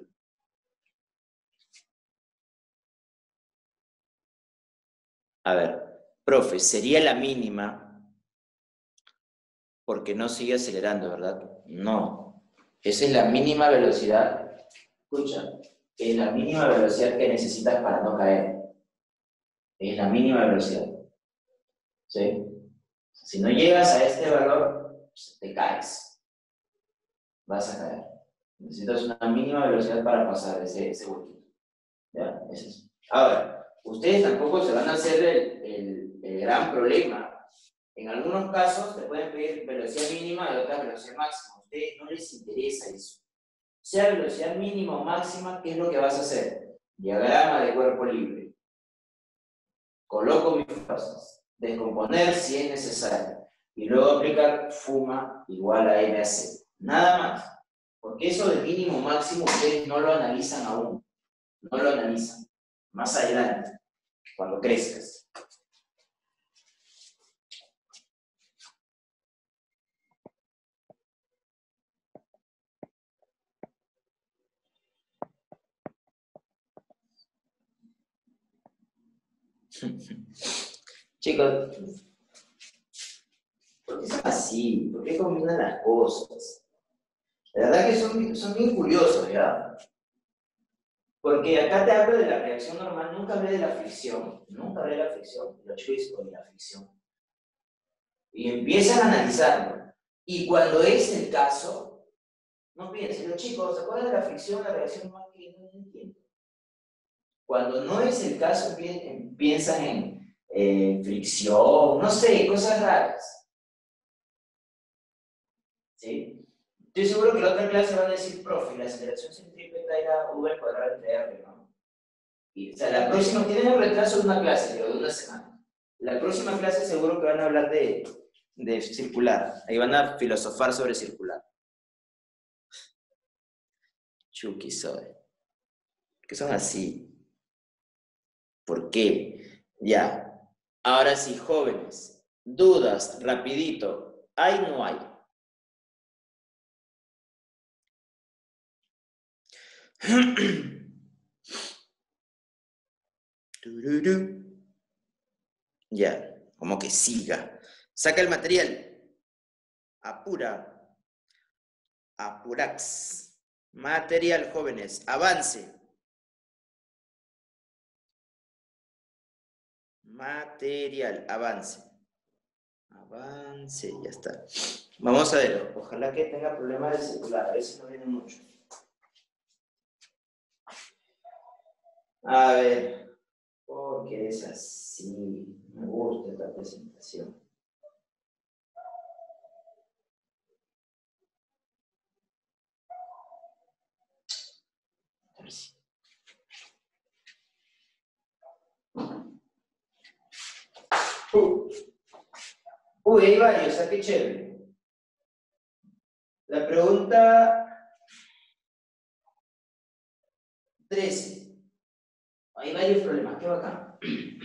S1: A ver, profe, sería la mínima porque no sigue acelerando, ¿verdad? No. Esa es la mínima velocidad. Escucha, es la mínima velocidad que necesitas para no caer. Es la mínima velocidad. ¿Sí? Si no llegas a este valor, te caes. Vas a caer. Necesitas una mínima velocidad para pasar ese, ese huequito. ¿Ya? Eso es. Ahora, ustedes tampoco se van a hacer el, el, el gran problema. En algunos casos te pueden pedir velocidad mínima y otra velocidad máxima. A ustedes no les interesa eso. Sea velocidad mínima o máxima, ¿qué es lo que vas a hacer? Diagrama de cuerpo libre. Coloco mis fuerzas. Descomponer si es necesario. Y luego aplicar fuma igual a M A C. Nada más. Porque eso de mínimo máximo ustedes no lo analizan aún. No lo analizan. Más adelante, cuando crezcas. Chicos, ¿por qué son así? ¿Por qué combinan las cosas? La verdad que son, son bien curiosos, ¿ya? Porque acá te hablo de la reacción normal, nunca hablé de la fricción, nunca hablé de la fricción, los chicos con la fricción. Y empiezan a analizarlo. Y cuando es el caso, no piensen, los chicos, ¿se acuerdan de la fricción, la reacción normal que no entiendo? Cuando no es el caso, piensan en eh, fricción, no sé, cosas raras. ¿Sí? Estoy seguro que la otra clase van a decir, profe, la aceleración centrípeta era v al cuadrado entre r, ¿no? Y, o sea, la próxima, tienen un retraso de una clase, pero de una semana. La próxima clase seguro que van a hablar de, de circular. Ahí van a filosofar sobre circular. Chucky soy. ¿Por qué son así? ¿Por qué? Ya. Ahora sí, jóvenes. Dudas, rapidito. ¿Hay o no hay? Ya, como que siga. Saca el material. Apura. Apurax. Material, jóvenes. Avance. Material, avance. Avance, ya está. Vamos a ver. Ojalá que tenga problemas de circular. A veces no viene mucho. A ver. Porque es así. Me gusta esta presentación. ver si. Uh. Uy, hay varios, ¿a qué chévere? La pregunta trece. Hay varios problemas, qué bacán.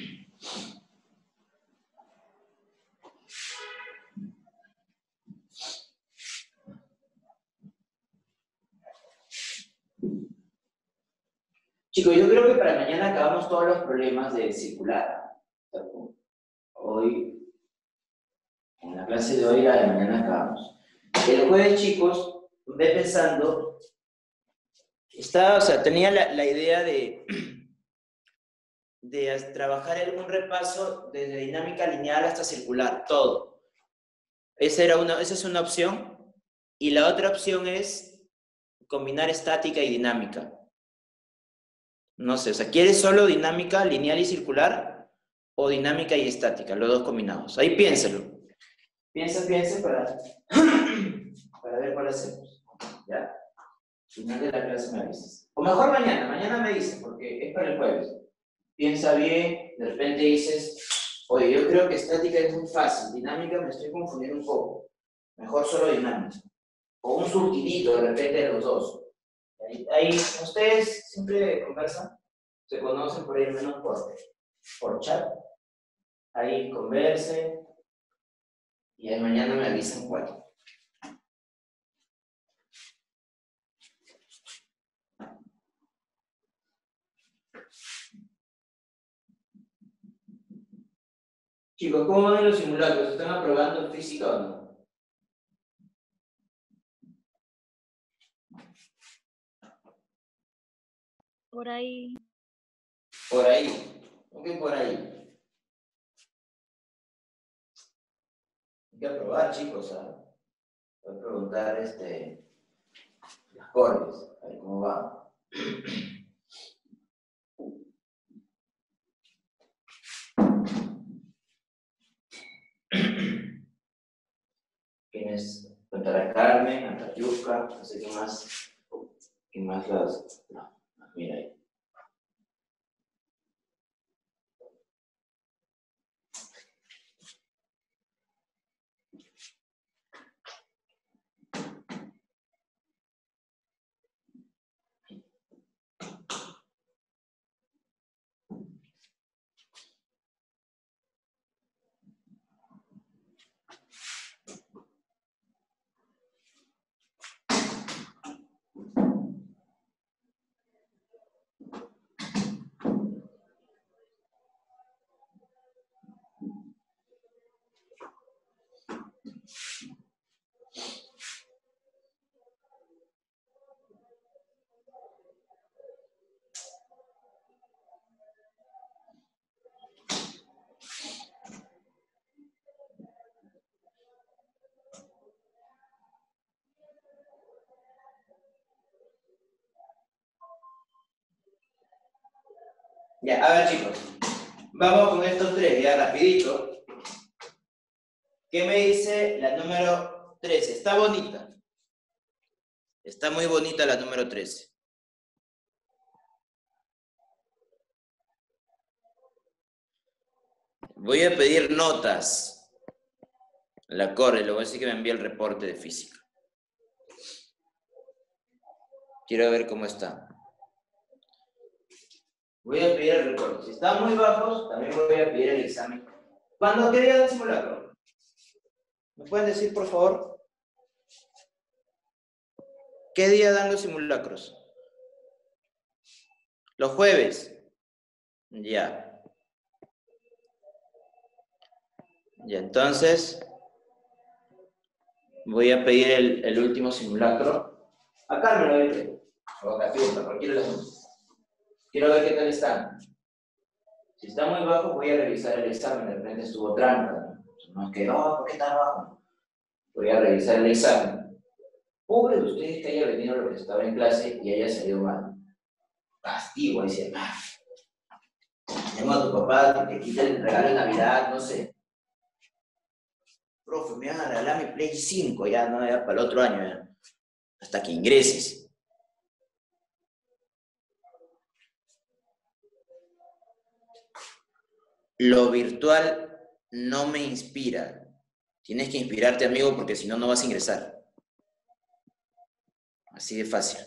S1: Chicos, yo creo que para mañana acabamos todos los problemas de circular. Hoy, en la clase de hoy, la de mañana acabamos. El jueves, chicos, ve pensando, estaba, o sea, tenía la, la idea de, de trabajar en un repaso desde dinámica lineal hasta circular, todo. Esa, era una, esa es una opción. Y la otra opción es combinar estática y dinámica. No sé, o sea, ¿quieres solo dinámica lineal y circular o dinámica y estática, los dos combinados? Ahí piénselo. Piensa, piensa para, para ver cuál hacemos. ¿Ya? Final de la clase me avisas. O mejor mañana, mañana me dices, porque es para el jueves. Piensa bien, de repente dices, oye, yo creo que estática es muy fácil, dinámica me estoy confundiendo un poco. Mejor solo dinámica. O un surtidito de repente de los dos. Ahí, ahí ustedes siempre conversan, se conocen por ahí al menos por, por chat. Ahí conversen y ahí mañana me avisan cuál. Chicos, ¿cómo van los simulacros? ¿Están aprobando física o no?
S3: Por ahí.
S1: Por ahí. ¿Cómo que por ahí? Hay que aprobar, chicos. ¿Ah? Voy a preguntar este, las cortes, a ver cómo va. ¿Quiénes? Contará Carmen, a Tayuca, no sé qué más. ¿Qué más las? No, mira ahí. Ya, a ver chicos, vamos con estos tres, ya rapidito. ¿Qué me dice la número trece? Está bonita. Está muy bonita la número trece. Voy a pedir notas. La corre, le voy a decir que me envíe el reporte de física. Quiero ver cómo está. Voy a pedir el reporte. Si están muy bajos, también voy a pedir el examen. ¿Cuándo? ¿Qué día del simulacro? ¿Me pueden decir, por favor? ¿Qué día dan los simulacros? ¿Los jueves? Ya. Ya, entonces voy a pedir el, el último simulacro. Acá me lo voy a pedir. O acá, fiesta, cualquiera de las dos. Quiero ver qué tal están. Si está muy bajo, voy a revisar el examen. De repente estuvo trampa. No es que, no, ¿por qué está bajo? Voy a revisar el examen. Pobre de ustedes que haya venido lo que estaba en clase y haya salido mal. Castigo, ahí se va. Tengo a tu papá que te quita el regalo de Navidad, no sé. Profe, me van a regalar mi Play cinco ya, no, ya para el otro año, ya. Hasta que ingreses. Lo virtual no me inspira. Tienes que inspirarte, amigo, porque si no, no vas a ingresar. Así de fácil.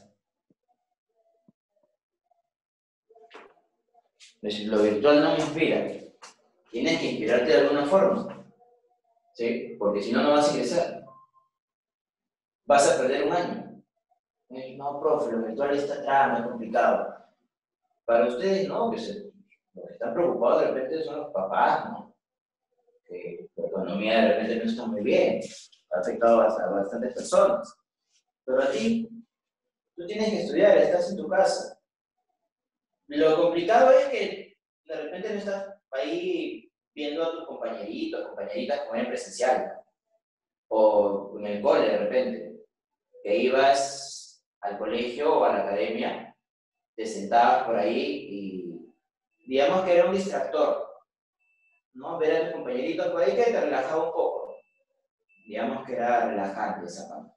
S1: Pues lo virtual no me inspira. Tienes que inspirarte de alguna forma. ¿Sí? Porque si no, no vas a ingresar. Vas a perder un año. No, profe, lo virtual está atrás, es complicado. Para ustedes, no, que se, los que están preocupados de repente son los papás, ¿no? Que la economía de repente no está muy bien, ha afectado a bastantes personas. Pero a ti, tú tienes que estudiar, estás en tu casa. Lo complicado es que de repente no estás ahí viendo a tus compañeritos, compañeritas como en presencial, o en el cole de repente, que ibas al colegio o a la academia, te sentabas por ahí y digamos que era un distractor, ¿no? Ver a tus compañeritos por ahí que te relajaba un poco. Digamos que era relajante esa parte.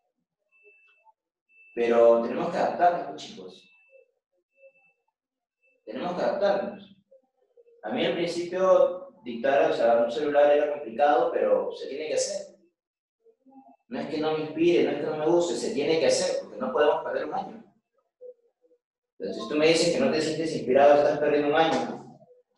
S1: Pero tenemos que adaptarnos, chicos. Tenemos que adaptarnos. A mí al principio dictar, o sea, un celular era complicado, pero se tiene que hacer. No es que no me inspire, no es que no me guste, se tiene que hacer, porque no podemos perder un año. Entonces tú me dices que no te sientes inspirado, estás perdiendo un año.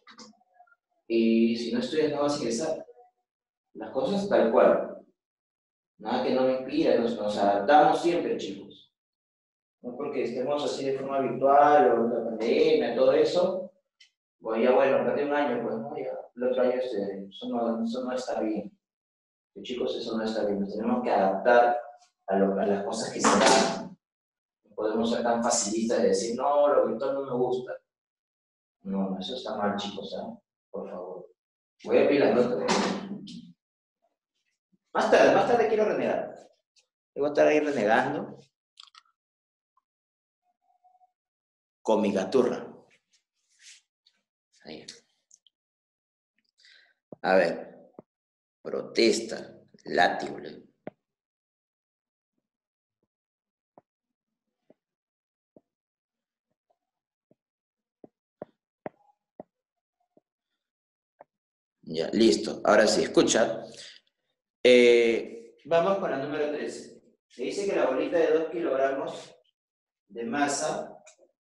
S1: Y si no estudias no vas a ingresar. Las cosas tal cual. Nada que no me inspira, nos, nos adaptamos siempre, chicos. No porque estemos así de forma virtual o la pandemia, todo eso, pues ya bueno, perdí un año, pues no, ya el otro año estudiaré. Eso no, eso no está bien. Y, chicos, eso no está bien. Nos tenemos que adaptar a, lo, a las cosas que se dan. No podemos ser tan facilistas de decir, no, lo virtual no me gusta. No, eso está mal, chicos, ¿eh? Por favor. Voy a pedir las notas. Más tarde, más tarde quiero renegar. Voy a estar ahí renegando con mi gaturra. Ahí. A ver. Protesta. Látigo. Ya, listo. Ahora sí, escucha. Eh, vamos con la número trece. Se dice que la bolita de dos kilogramos de masa,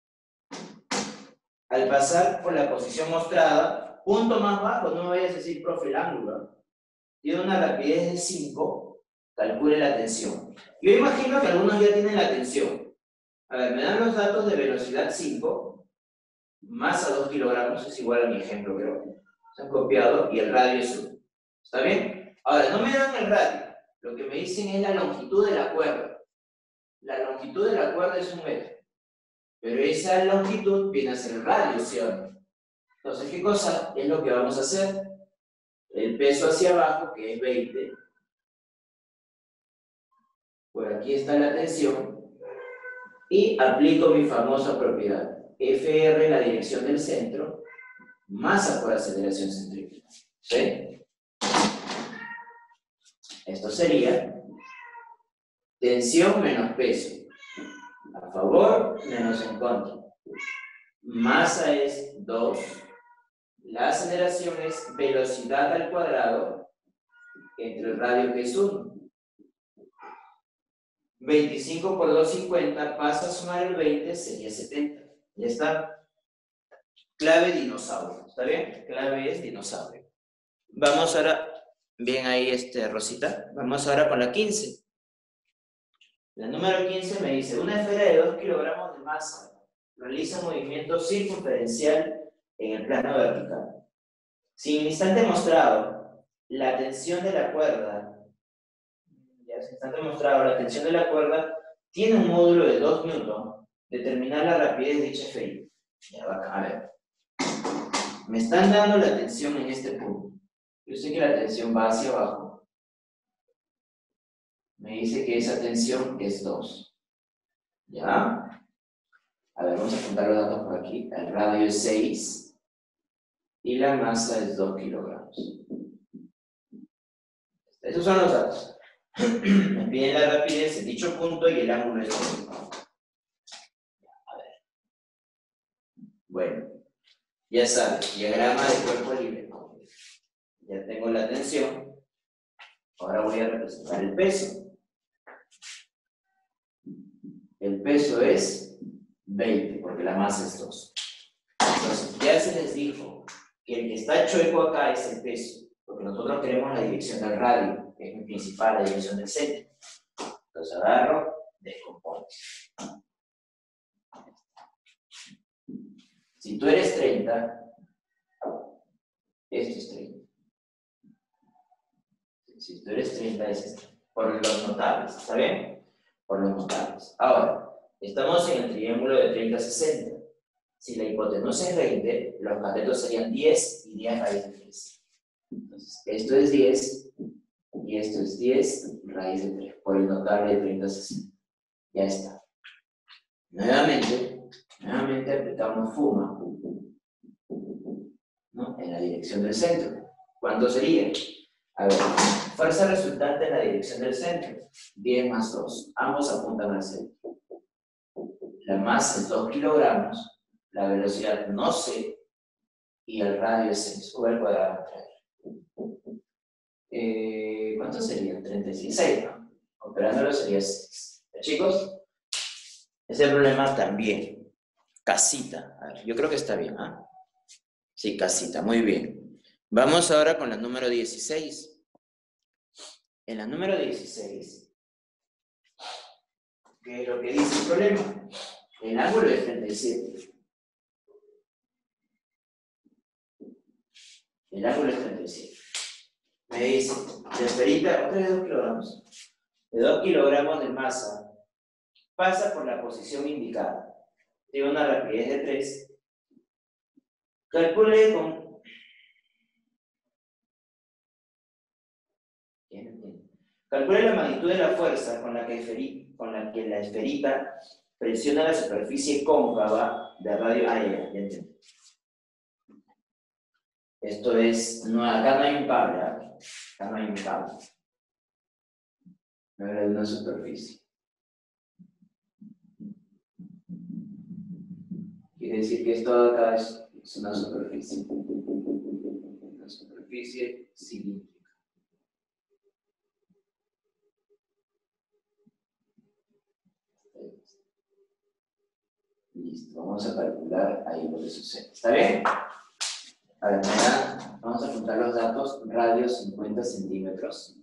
S1: al pasar por la posición mostrada, punto más bajo, no me vayas a decir, profe, el ángulo, tiene una rapidez de cinco, calcule la tensión. Yo imagino que algunos ya tienen la tensión. A ver, me dan los datos de velocidad cinco, masa dos kilogramos, es igual a mi ejemplo, creo. Se han copiado y el radio es uno. ¿Está bien? Ahora, no me dan el radio. Lo que me dicen es la longitud de la cuerda. La longitud de la cuerda es un metro. Pero esa longitud viene a ser el radio, ¿sí o no? Entonces, ¿qué cosa es lo que vamos a hacer? El peso hacia abajo, que es veinte. Por aquí está la tensión. Y aplico mi famosa propiedad. F R, la dirección del centro, masa por aceleración centrífuga. ¿Sí? Esto sería tensión menos peso. A favor menos en contra. Masa es dos. La aceleración es velocidad al cuadrado entre el radio que es uno. veinticinco por dos, cincuenta. Pasa a sumar el veinte, sería setenta. Ya está. Clave dinosaurio. ¿Está bien? Clave es dinosaurio. Vamos ahora. Bien ahí, este, Rosita. Vamos ahora con la quince. La número quince me dice, una esfera de dos kilogramos de masa realiza un movimiento circunferencial en el plano vertical. Si en el instante mostrado la tensión de la cuerda, ya en el instante mostrado la tensión de la cuerda tiene un módulo de dos newton, determinar la rapidez de dicha esfera. Ya va, a ver. Me están dando la tensión en este punto. Yo sé que la tensión va hacia abajo. Me dice que esa tensión es dos. ¿Ya? A ver, vamos a apuntar los datos por aquí. El radio es seis. Y la masa es dos kilogramos. Esos son los datos. Me piden la rapidez en dicho punto y el ángulo es dos. A ver. Bueno. Ya sabes, diagrama de cuerpo libre. Ya tengo la tensión. Ahora voy a representar el peso. El peso es veinte, porque la masa es dos. Entonces, ya se les dijo que el que está chueco acá es el peso, porque nosotros queremos la dirección del radio, que es mi principal, la dirección del centro. Entonces agarro, descompongo. Si tú eres treinta, esto es treinta. Si tú eres treinta, es esto. Por los notables, ¿está bien? Por los notables. Ahora, estamos en el triángulo de treinta a sesenta. Si la hipotenusa es veinte, los catetos serían diez y diez raíz de tres. Entonces, esto es diez y esto es diez raíz de tres, por el notable de treinta a sesenta. Ya está. Nuevamente, nuevamente aplicamos fuma, ¿no? En la dirección del centro. ¿Cuánto sería? A ver, fuerza resultante en la dirección del centro. diez más dos. Ambos apuntan al centro. La masa es dos kilogramos. La velocidad no sé, y el radio es seis, o el cuadrado contrario. Eh, ¿Cuánto sería? treinta y seis, seis, ¿no? Operándolo sería seis. ¿Ya, chicos? Ese problema también. Casita. A ver, yo creo que está bien, ¿ah? ¿eh? Sí, casita, muy bien. Vamos ahora con la número dieciséis. En la número dieciséis, ¿qué es lo que dice el problema? El ángulo es treinta y siete. El ángulo es treinta y siete. Me dice, de esferita, otra de dos kilogramos. De dos kilogramos de masa, pasa por la posición indicada. Tiene una rapidez de tres. Calcule con... Calcule la magnitud de la fuerza con la que, esferi... con la, que la esferita presiona la superficie cóncava de radio. Ah, ya, ya entiendo. Esto es, no, acá no hay un cable, ¿eh? Acá no hay un cable. No era de una superficie. Quiere decir que esto de acá es, es una superficie. Una superficie cilíndrica. Listo, vamos a calcular ahí lo que sucede. ¿Está bien? A ver, mira, vamos a apuntar los datos. Radio cincuenta centímetros.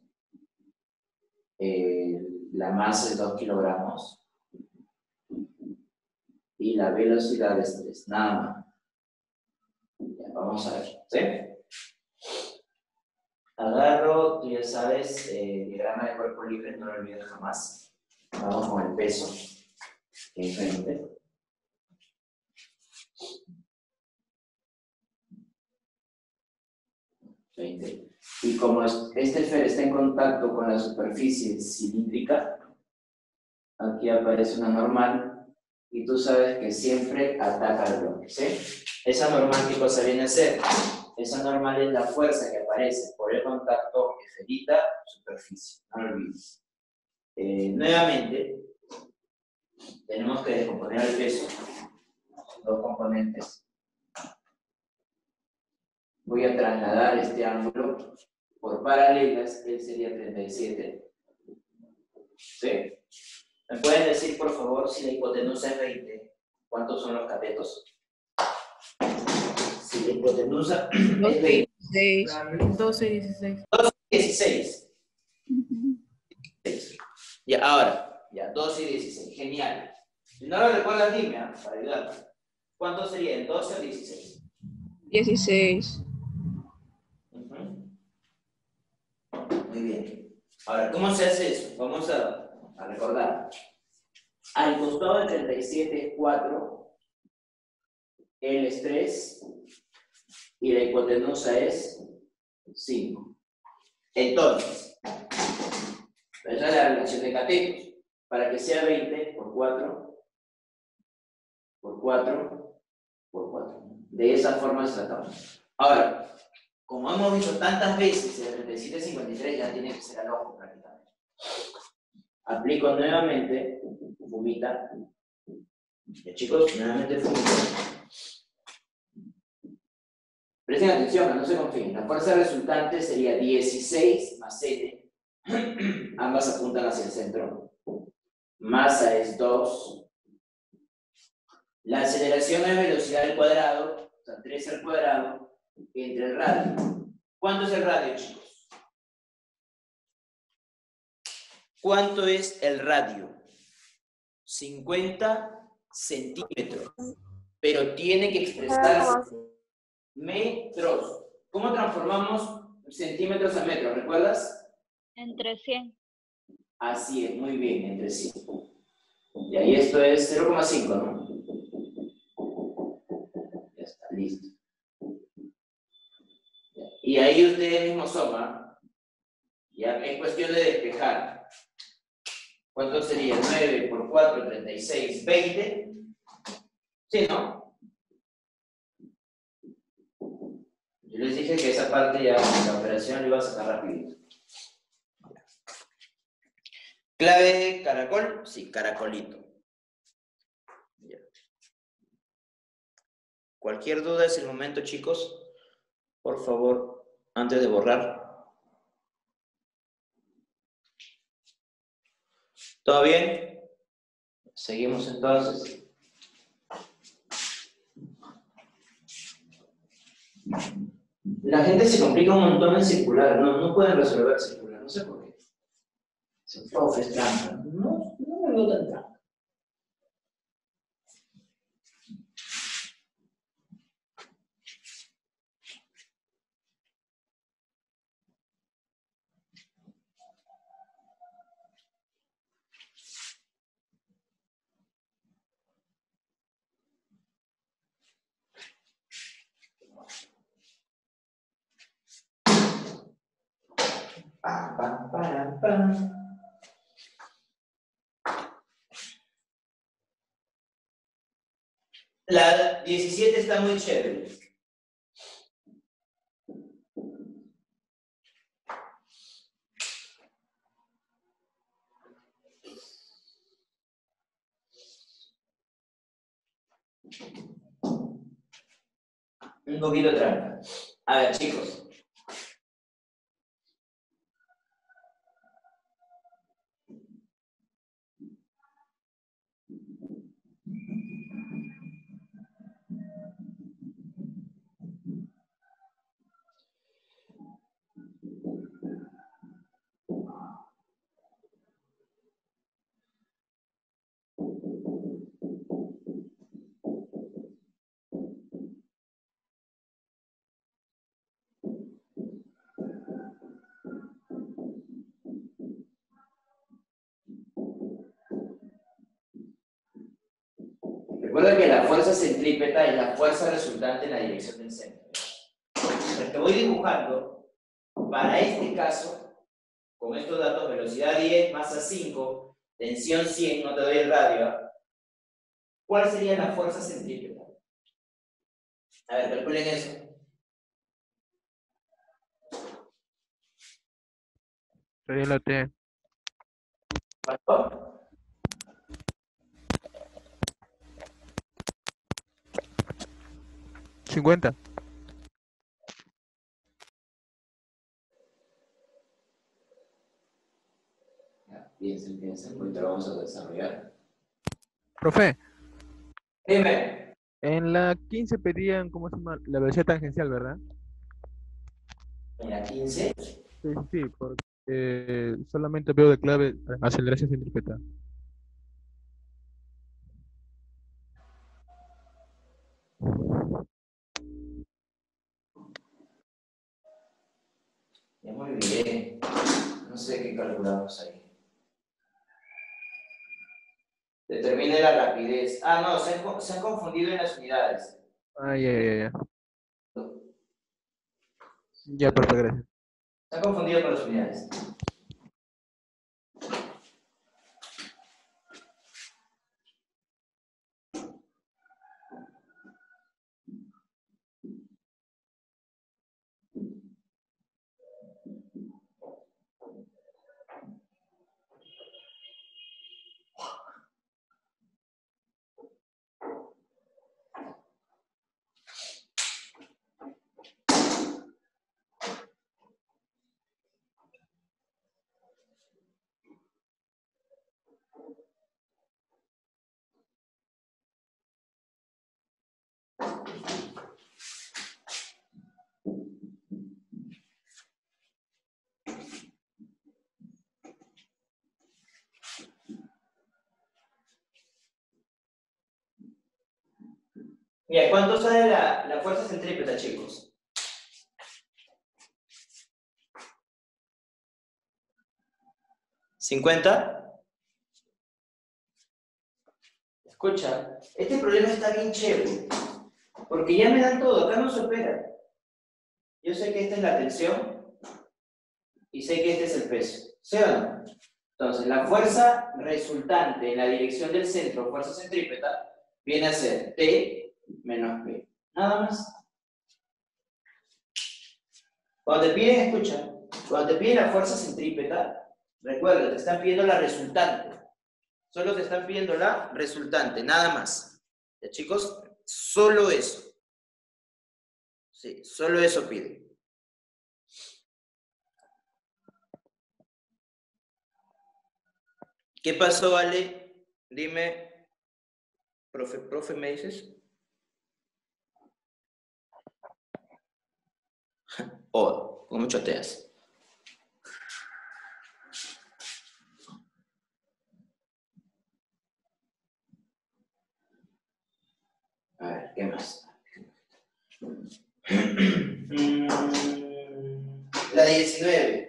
S1: Eh, la masa es dos kilogramos. Y la velocidad es tres. Nada más. Ya, vamos a ver. ¿Sí? Agarro, tú ya sabes, eh, diagrama de cuerpo libre, no lo olvides jamás. Vamos con el peso, que es veinte. veinte. Y como este esfero está en contacto con la superficie cilíndrica, aquí aparece una normal, y tú sabes que siempre ataca al bloque, ¿sí? Esa normal, ¿qué cosa viene a ser? Esa normal es la fuerza que aparece por el contacto esferita-superficie, no lo olvides. Eh, nuevamente, tenemos que descomponer el peso, dos componentes. Voy a trasladar este ángulo por paralelas, él sería treinta y siete. ¿Sí? ¿Me pueden decir, por favor, si la hipotenusa es veinte, cuántos son los catetos? Si la hipotenusa es veinte.
S5: doce, dieciséis.
S1: dieciséis. Ya, ahora, ya, doce y dieciséis. Genial. Si no lo recuerdas, dime, ¿eh? Para ayudarte. ¿Cuánto sería? ¿doce o dieciséis?
S4: dieciséis.
S1: Uh-huh. Muy bien. Ahora, ¿cómo se hace eso? Vamos a, a recordar. Al costado de treinta y siete es cuatro, L es tres y la hipotenusa es cinco. Entonces, esa es la relación de catetos. Para que sea veinte por cuatro, por cuatro, por cuatro. De esa forma se tratamos. Ahora, como hemos visto tantas veces, el treinta y siete cincuenta y tres ya tiene que ser al ojo prácticamente. Aplico nuevamente fumita. Ya, chicos, nuevamente fumita. Presten atención, que no se confíen. La fuerza resultante sería dieciséis más N. Ambas apuntan hacia el centro. Masa es dos. La aceleración es velocidad al cuadrado, o sea, tres al cuadrado, entre el radio. ¿Cuánto es el radio, chicos? ¿Cuánto es el radio? cincuenta centímetros. Pero tiene que expresarse metros. ¿Cómo transformamos centímetros a metros? ¿Recuerdas?
S3: Entre cien.
S1: Así es, muy bien, entre cien. Y ahí esto es cero coma cinco, ¿no? Ya está, listo. Y ahí ustedes mismos suman. Ya es cuestión de despejar. ¿Cuánto sería? nueve por cuatro, treinta y seis, veinte. ¿Sí, no? Yo les dije que esa parte ya, la operación la iba a sacar rapidito. ¿Clave caracol? Sí, caracolito. Ya. Cualquier duda es el momento, chicos. Por favor, antes de borrar. ¿Todo bien? Seguimos entonces. La gente se complica un montón en circular, no, no pueden resolver circular, no sé por qué. Se profe, es trampa. No, no me veo tan trampa. Pam, pam, pam, pam. La diecisiete está muy chévere. Un poquito trampa. A ver, chicos. Recuerda que la fuerza centrípeta es la fuerza resultante en la dirección del centro. Lo que voy dibujando, para este caso, con estos datos, velocidad diez, masa cinco, tensión cien, no te doy el radio, ¿eh? ¿Cuál sería la fuerza centrípeta? A ver, calculen eso.
S6: Sería la T.
S1: ¿Cuánto?
S6: cincuenta.
S1: Ya, piensen, piensen, ahorita lo vamos a desarrollar.
S6: Profe,
S1: Dime.
S6: en la quince pedían, ¿cómo se llama? La velocidad tangencial, ¿verdad?
S1: En la quince.
S6: Sí, sí, sí, porque eh, solamente veo de clave aceleración centrípeta.
S1: Ya muy bien. No sé qué calculamos ahí. Determine la rapidez. Ah, no, se han, co- se han confundido en las unidades.
S6: Ah, ya, ya, ya. Ya, profe, gracias.
S1: Se han confundido con las unidades. Mira, ¿cuánto sale la, la fuerza centrípeta, chicos? ¿cincuenta? Escucha, este problema está bien chévere, porque ya me dan todo, acá no se opera. Yo sé que esta es la tensión y sé que este es el peso, ¿sí o no? Entonces, la fuerza resultante en la dirección del centro, fuerza centrípeta, viene a ser T menos P. Nada más. Cuando te piden, escucha, cuando te piden la fuerza centrípeta, recuerda, te están pidiendo la resultante. Solo te están pidiendo la resultante, nada más. ¿Ya, chicos? Solo eso. Sí, solo eso pide. ¿Qué pasó, Ale? Dime, profe, profe, ¿me dices? Oh, ¿cómo choteas? A ver, ¿qué más? La diecinueve.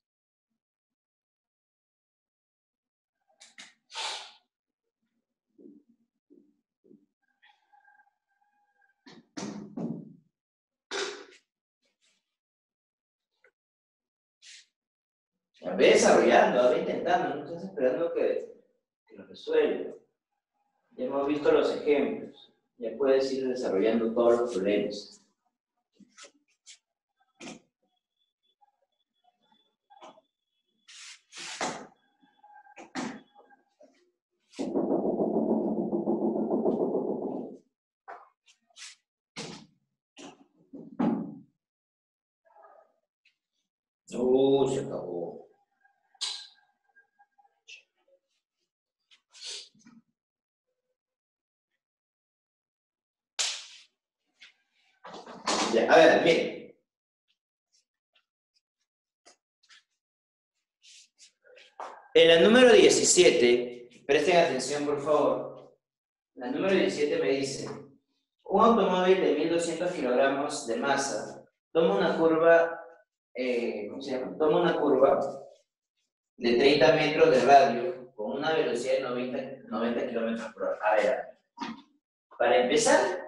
S1: Ve desarrollando, ve intentando, no estás esperando que, que lo resuelva. Ya hemos visto los ejemplos, ya puedes ir desarrollando todos los problemas. Uh, se acabó. Ya, a ver, miren. En la número diecisiete, presten atención por favor. La número diecisiete me dice, un automóvil de mil doscientos kilogramos de masa toma una curva, eh, ¿cómo se llama? Toma una curva de treinta metros de radio con una velocidad de noventa, noventa kilómetros por hora. A ver, para empezar,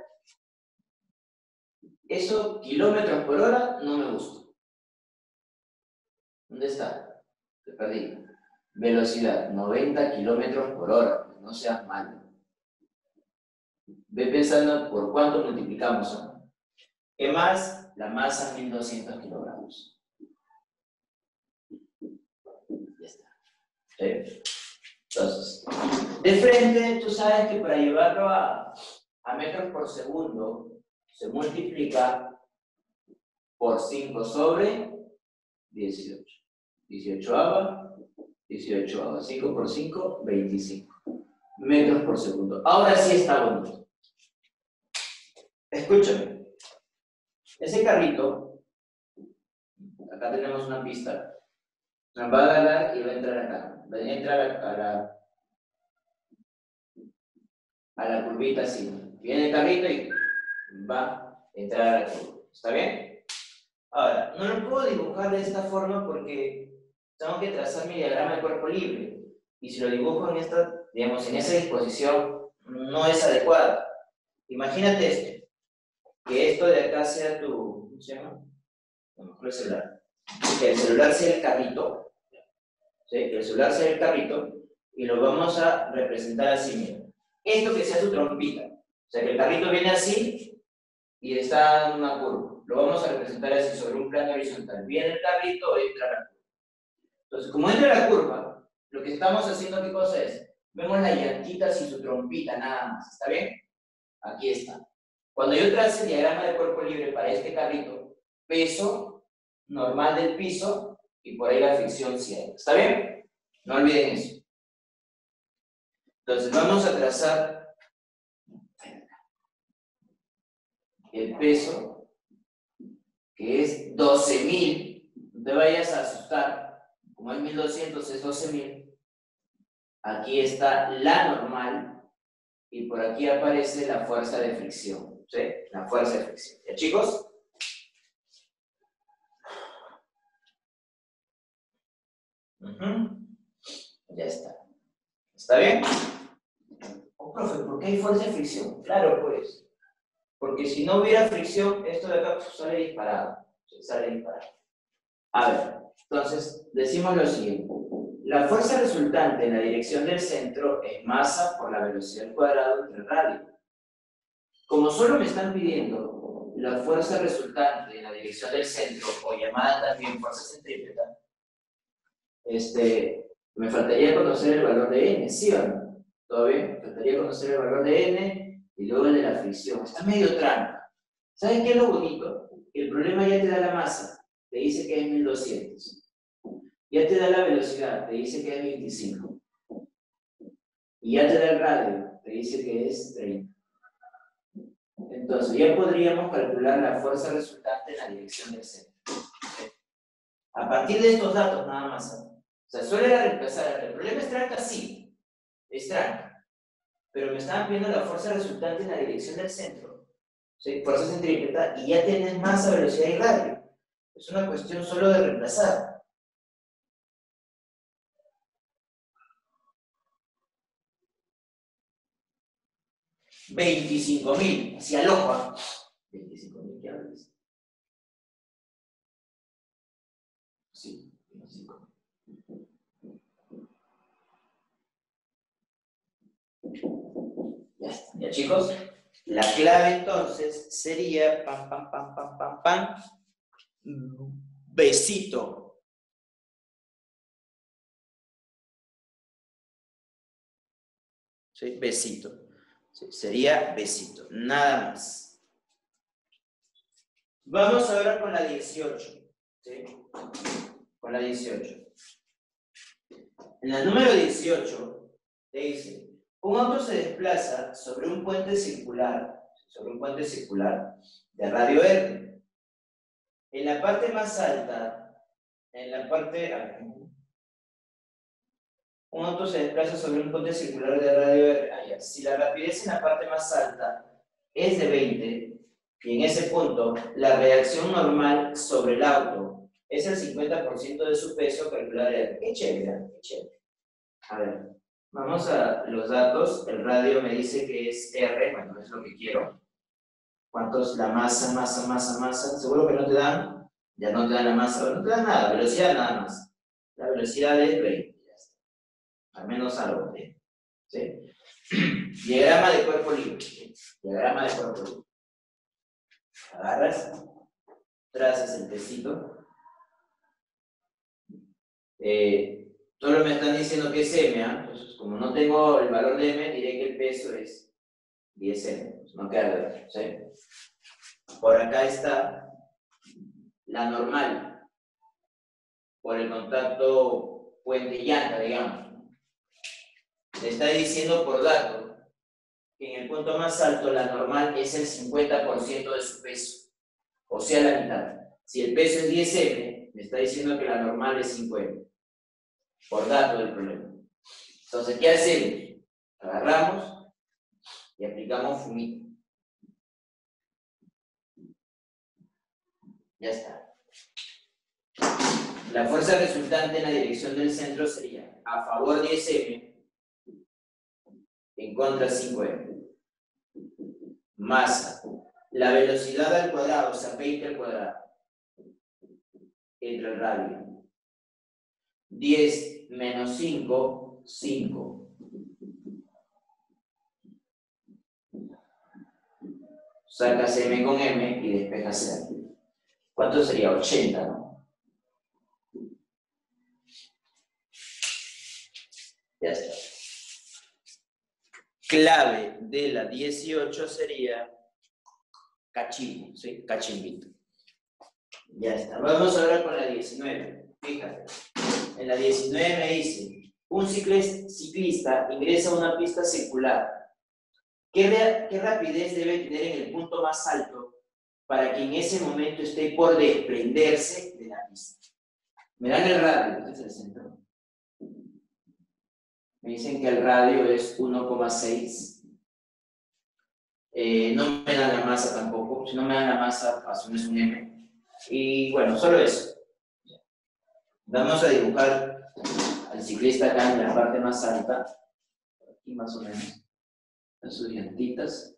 S1: eso, kilómetros por hora, no me gusta. ¿Dónde está? Te perdí. Velocidad, noventa kilómetros por hora. No seas malo. Ve pensando por cuánto multiplicamos, ¿no? ¿Qué más? La masa, mil doscientos kilogramos. Ya está. ¿Sí? Entonces, de frente, tú sabes que para llevarlo a, a metros por segundo, se multiplica por cinco sobre dieciocho. dieciocho ava, dieciocho ava. cinco por cinco, veinticinco. Metros por segundo. Ahora sí está bonito. Escúchame. Ese carrito, acá tenemos una pista, va a agarrar y va a entrar acá. Va a entrar a la, a la curvita así. Viene el carrito y va a entrar a la curva. ¿Está bien? Ahora, no lo puedo dibujar de esta forma porque tengo que trazar mi diagrama de cuerpo libre. Y si lo dibujo en esta, digamos, en esa disposición, no es adecuada. Imagínate esto. Que esto de acá sea tu, ¿cómo se llama? A lo mejor el celular. Que el celular sea el carrito. ¿Sí? Que el celular sea el carrito. Y lo vamos a representar así, mira. Esto que sea tu trompita. O sea, que el carrito viene así y está en una curva. Lo vamos a representar así sobre un plano horizontal. Viene el carrito y entra la curva. Entonces, como entra la curva, lo que estamos haciendo, ¿qué cosa es? Vemos las llantitas y su trompita, nada más. ¿Está bien? Aquí está. Cuando yo trace el diagrama de cuerpo libre para este carrito, peso normal del piso y por ahí la fricción cien. ¿Está bien? No olviden eso. Entonces vamos a trazar el peso, que es doce mil. No te vayas a asustar. Como es mil doscientos, es doce mil. Aquí está la normal y por aquí aparece la fuerza de fricción. ¿sí? La fuerza de fricción. ¿Ya, chicos? Uh-huh. Ya está. ¿Está bien? Oh, profe, ¿por qué hay fuerza de fricción? Claro, pues. Porque si no hubiera fricción, esto de acá pues, sale disparado. Sale disparado. A ver, entonces, decimos lo siguiente. La fuerza resultante en la dirección del centro es masa por la velocidad al cuadrado entre el radio. Como solo me están pidiendo la fuerza resultante en la dirección del centro, o llamada también fuerza centrípeta, este, me faltaría conocer el valor de n, ¿sí o no? ¿Todo bien? Me faltaría conocer el valor de n y luego el de la fricción. Está medio trampa. ¿Saben qué es lo bonito? El problema ya te da la masa, te dice que es mil doscientos. Ya te da la velocidad, te dice que es veinticinco. Y ya te da el radio, te dice que es treinta. Entonces, ya podríamos calcular la fuerza resultante en la dirección del centro. A partir de estos datos, nada más. O sea, solo era reemplazar. El problema es tranca, sí. Es tranca. Pero me estaban pidiendo la fuerza resultante en la dirección del centro. ¿Sí? Fuerza centrípeta, y ya tienes masa, velocidad y radio. Es una cuestión solo de reemplazar. veinticinco mil, hacia el ojo. veinticinco mil, ¿qué hablas? Sí, veinticinco mil. Ya está, ya chicos. La clave entonces sería pam, pam, pam, pam, pam, pam, besito. ¿Sí? Besito. Sí, sería besito, nada más. Vamos ahora con la dieciocho. ¿Sí? Con la dieciocho. En la número dieciocho te dice, un auto se desplaza sobre un puente circular, sobre un puente circular de radio R. En la parte más alta, en la parte... A ver, un auto se desplaza sobre un puente circular de radio R. Ah, ya. Si la rapidez en la parte más alta es de veinte, y en ese punto la reacción normal sobre el auto es el cincuenta por ciento de su peso calculado R. Qué chévere, qué chévere. A ver, vamos a los datos. El radio me dice que es R, bueno, es lo que quiero. ¿Cuántos? La masa, masa, masa, masa. ¿Seguro que no te dan? Ya no te dan la masa, no te dan nada, velocidad nada más. La velocidad es veinte. Al menos algo, ¿sí? ¿Sí? Diagrama de cuerpo libre. ¿Sí? Diagrama de cuerpo libre. Agarras, trazas el tecito. Eh, solo me están diciendo que es M, ¿eh? Entonces, como no tengo el valor de M, diré que el peso es diez eme. Pues no queda de otro, ¿sí? Por acá está la normal. Por el contacto puente-llanta, digamos. Le está diciendo por dato que en el punto más alto la normal es el cincuenta por ciento de su peso, o sea, la mitad. Si el peso es diez eme, me está diciendo que la normal es cincuenta, por dato del problema. Entonces, ¿qué hacemos? Agarramos y aplicamos fumito. Ya está. La fuerza resultante en la dirección del centro sería a favor diez eme, en contra cinco eme. Masa. La velocidad al cuadrado, o sea, veinte al cuadrado, entre el radio. diez menos cinco, cinco. Sacas m con m y despejas r. ¿Cuánto sería? ochenta, ¿no? Ya está. Clave de la dieciocho sería cachimbo, ¿sí? Cachimbito. Ya está. Vamos ahora con la diecinueve. Fíjate. En la diecinueve me dice, un ciclista ingresa a una pista circular. ¿Qué, ¿Qué rapidez debe tener en el punto más alto para que en ese momento esté por desprenderse de la pista? Me dan el radio, este es el centro. Me dicen que el radio es uno coma seis. Eh, no me dan la masa tampoco. Si no me dan la masa, asumes un M. Y bueno, solo eso. Vamos a dibujar al ciclista acá en la parte más alta. Aquí más o menos. Las sus llantitas.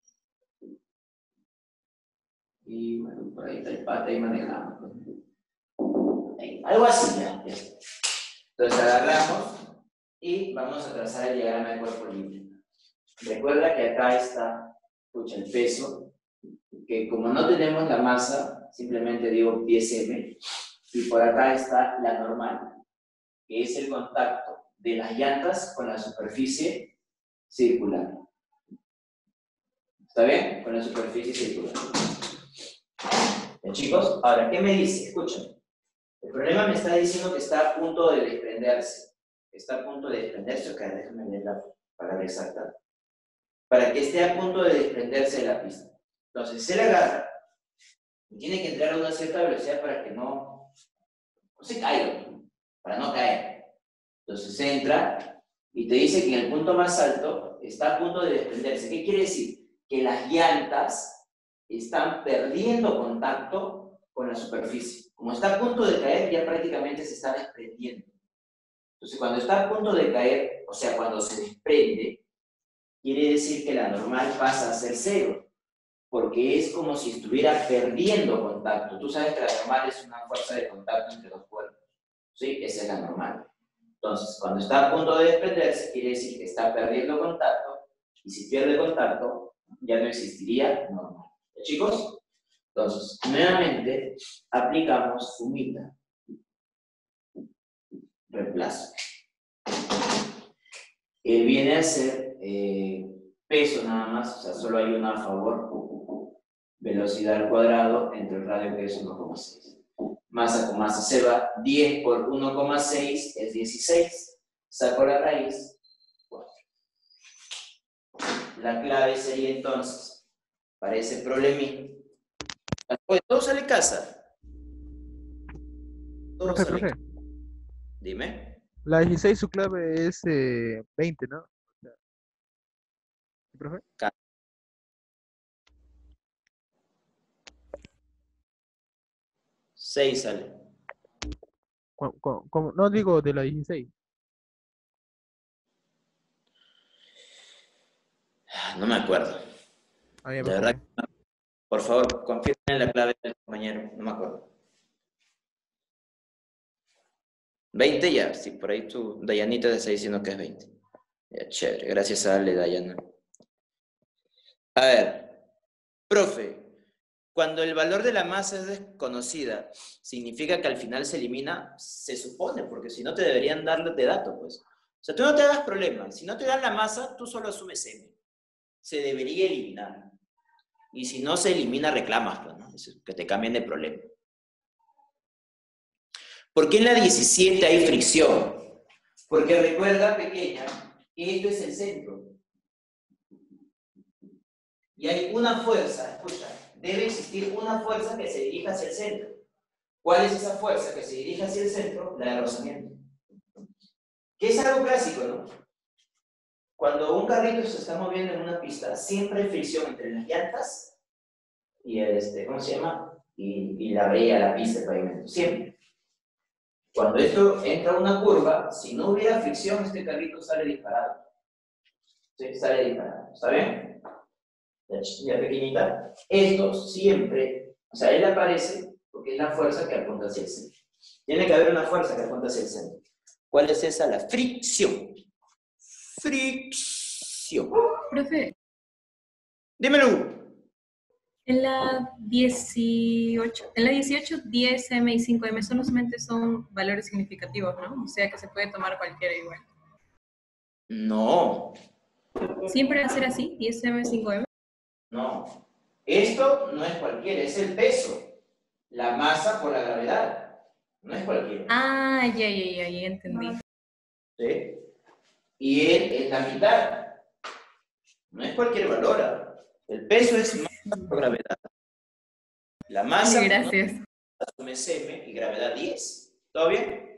S1: Y bueno, por ahí está el pata ahí manejando. Ahí, algo así ya. Entonces agarramos y vamos a trazar el diagrama de cuerpo libre. Recuerda que acá está, escucha, el peso, que como no tenemos la masa, simplemente digo diez eme, y por acá está la normal, que es el contacto de las llantas con la superficie circular. ¿Está bien? Con la superficie circular. Bien, chicos, ahora, ¿qué me dice? Escuchen. El problema me está diciendo que está a punto de desprenderse. Está a punto de desprenderse, ok, déjame leer la palabra exacta. Para que esté a punto de desprenderse de la pista. Entonces, se le agarra y tiene que entrar a una cierta velocidad para que no, no se caiga, para no caer. Entonces, se entra y te dice que en el punto más alto está a punto de desprenderse. ¿Qué quiere decir? Que las llantas están perdiendo contacto con la superficie. Como está a punto de caer, ya prácticamente se está desprendiendo. Entonces, cuando está a punto de caer, o sea, cuando se desprende, quiere decir que la normal pasa a ser cero, porque es como si estuviera perdiendo contacto. Tú sabes que la normal es una fuerza de contacto entre dos cuerpos, ¿sí? Esa es la normal. Entonces, cuando está a punto de desprenderse, quiere decir que está perdiendo contacto, y si pierde contacto, ya no existiría normal. ¿Ya, chicos? Entonces, nuevamente, aplicamos fumita. Reemplazo. Eh, viene a ser eh, peso nada más, o sea, solo hay una a favor, velocidad al cuadrado entre el radio que es uno coma seis. Masa con masa se va, diez por uno coma seis es dieciséis. Saco la raíz, cuatro. La clave sería entonces, para ese problemín, oye, todo sale en casa. Todo
S6: Profe,
S1: sale en
S6: profe.
S1: casa. Dime.
S6: La dieciséis su clave es eh, veinte, ¿no? ¿Sí, profe?
S1: seis sale.
S6: Cu- cu- como- no digo de la dieciséis.
S1: No me acuerdo.
S6: Ah, ya,
S1: De
S6: profe,
S1: verdad.
S6: ya.
S1: Por favor, confirmen la clave del compañero. No me acuerdo. veinte ya. Sí, por ahí tu Dayanita te está diciendo que es veinte. Ya, chévere. Gracias a Ale, Dayana. A ver. Profe, cuando el valor de la masa es desconocida, ¿significa que al final se elimina? Se supone, porque si no te deberían darle de dato, pues. O sea, tú no te hagas problema. Si no te dan la masa, tú solo asumes M. Se debería eliminar. Y si no se elimina, reclamas, pues, ¿no? Que te cambien de problema. ¿Por qué en la diecisiete hay fricción? Porque recuerda, pequeña, que esto es el centro. Y hay una fuerza, escucha, debe existir una fuerza que se dirija hacia el centro. ¿Cuál es esa fuerza que se dirige hacia el centro? La de rozamiento. Que es algo clásico, ¿no? Cuando un carrito se está moviendo en una pista, siempre hay fricción entre las llantas y el, este, ¿cómo se llama? Y, y la brea, la pista, el pavimento. Siempre. Cuando esto entra a una curva, si no hubiera fricción, este carrito sale disparado. ¿Sí? Sale disparado. ¿Está bien? Ya, ya pequeñita. Esto siempre, o sea, él aparece porque es la fuerza que apunta hacia el centro. Tiene que haber una fuerza que apunta hacia el centro. ¿Cuál es esa? La fricción. Fricción.
S5: Profe,
S1: Dímelo.
S5: en la dieciocho, en la dieciocho, diez eme y cinco eme solamente son valores significativos, ¿no? O sea que se puede tomar cualquiera igual.
S1: No,
S5: ¿Siempre va a ser así? ¿diez eme, cinco eme?
S1: no. Esto no es cualquiera, es el peso. La masa por la gravedad. No es cualquiera.
S5: Ah, ya, ya, ya, ya entendí.
S1: ¿Sí? Y él es la mitad. No es cualquier valor. El peso es masa por gravedad. La masa
S5: Sí, gracias.
S1: asume M y gravedad diez. ¿Todo bien?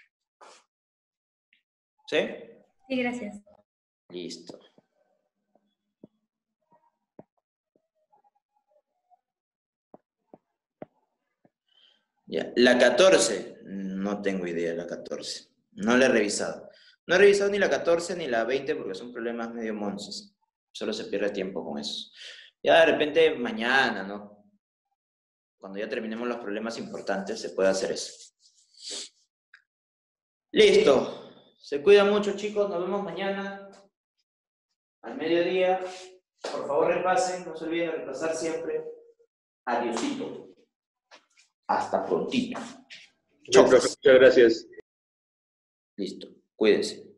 S1: ¿Sí?
S5: Sí, gracias.
S1: Listo. Ya. La catorce, no tengo idea de la catorce. No la he revisado. No he revisado ni la catorce ni la veinte porque son problemas medio monces. Solo se pierde tiempo con eso. Ya de repente mañana, ¿no? Cuando ya terminemos los problemas importantes, se puede hacer eso. Listo. Se cuidan mucho, chicos. Nos vemos mañana al mediodía. Por favor, repasen. No se olviden de repasar siempre. Adiosito. Hasta prontito.
S8: Chao, profe. Muchas gracias.
S1: Listo. Cuídense.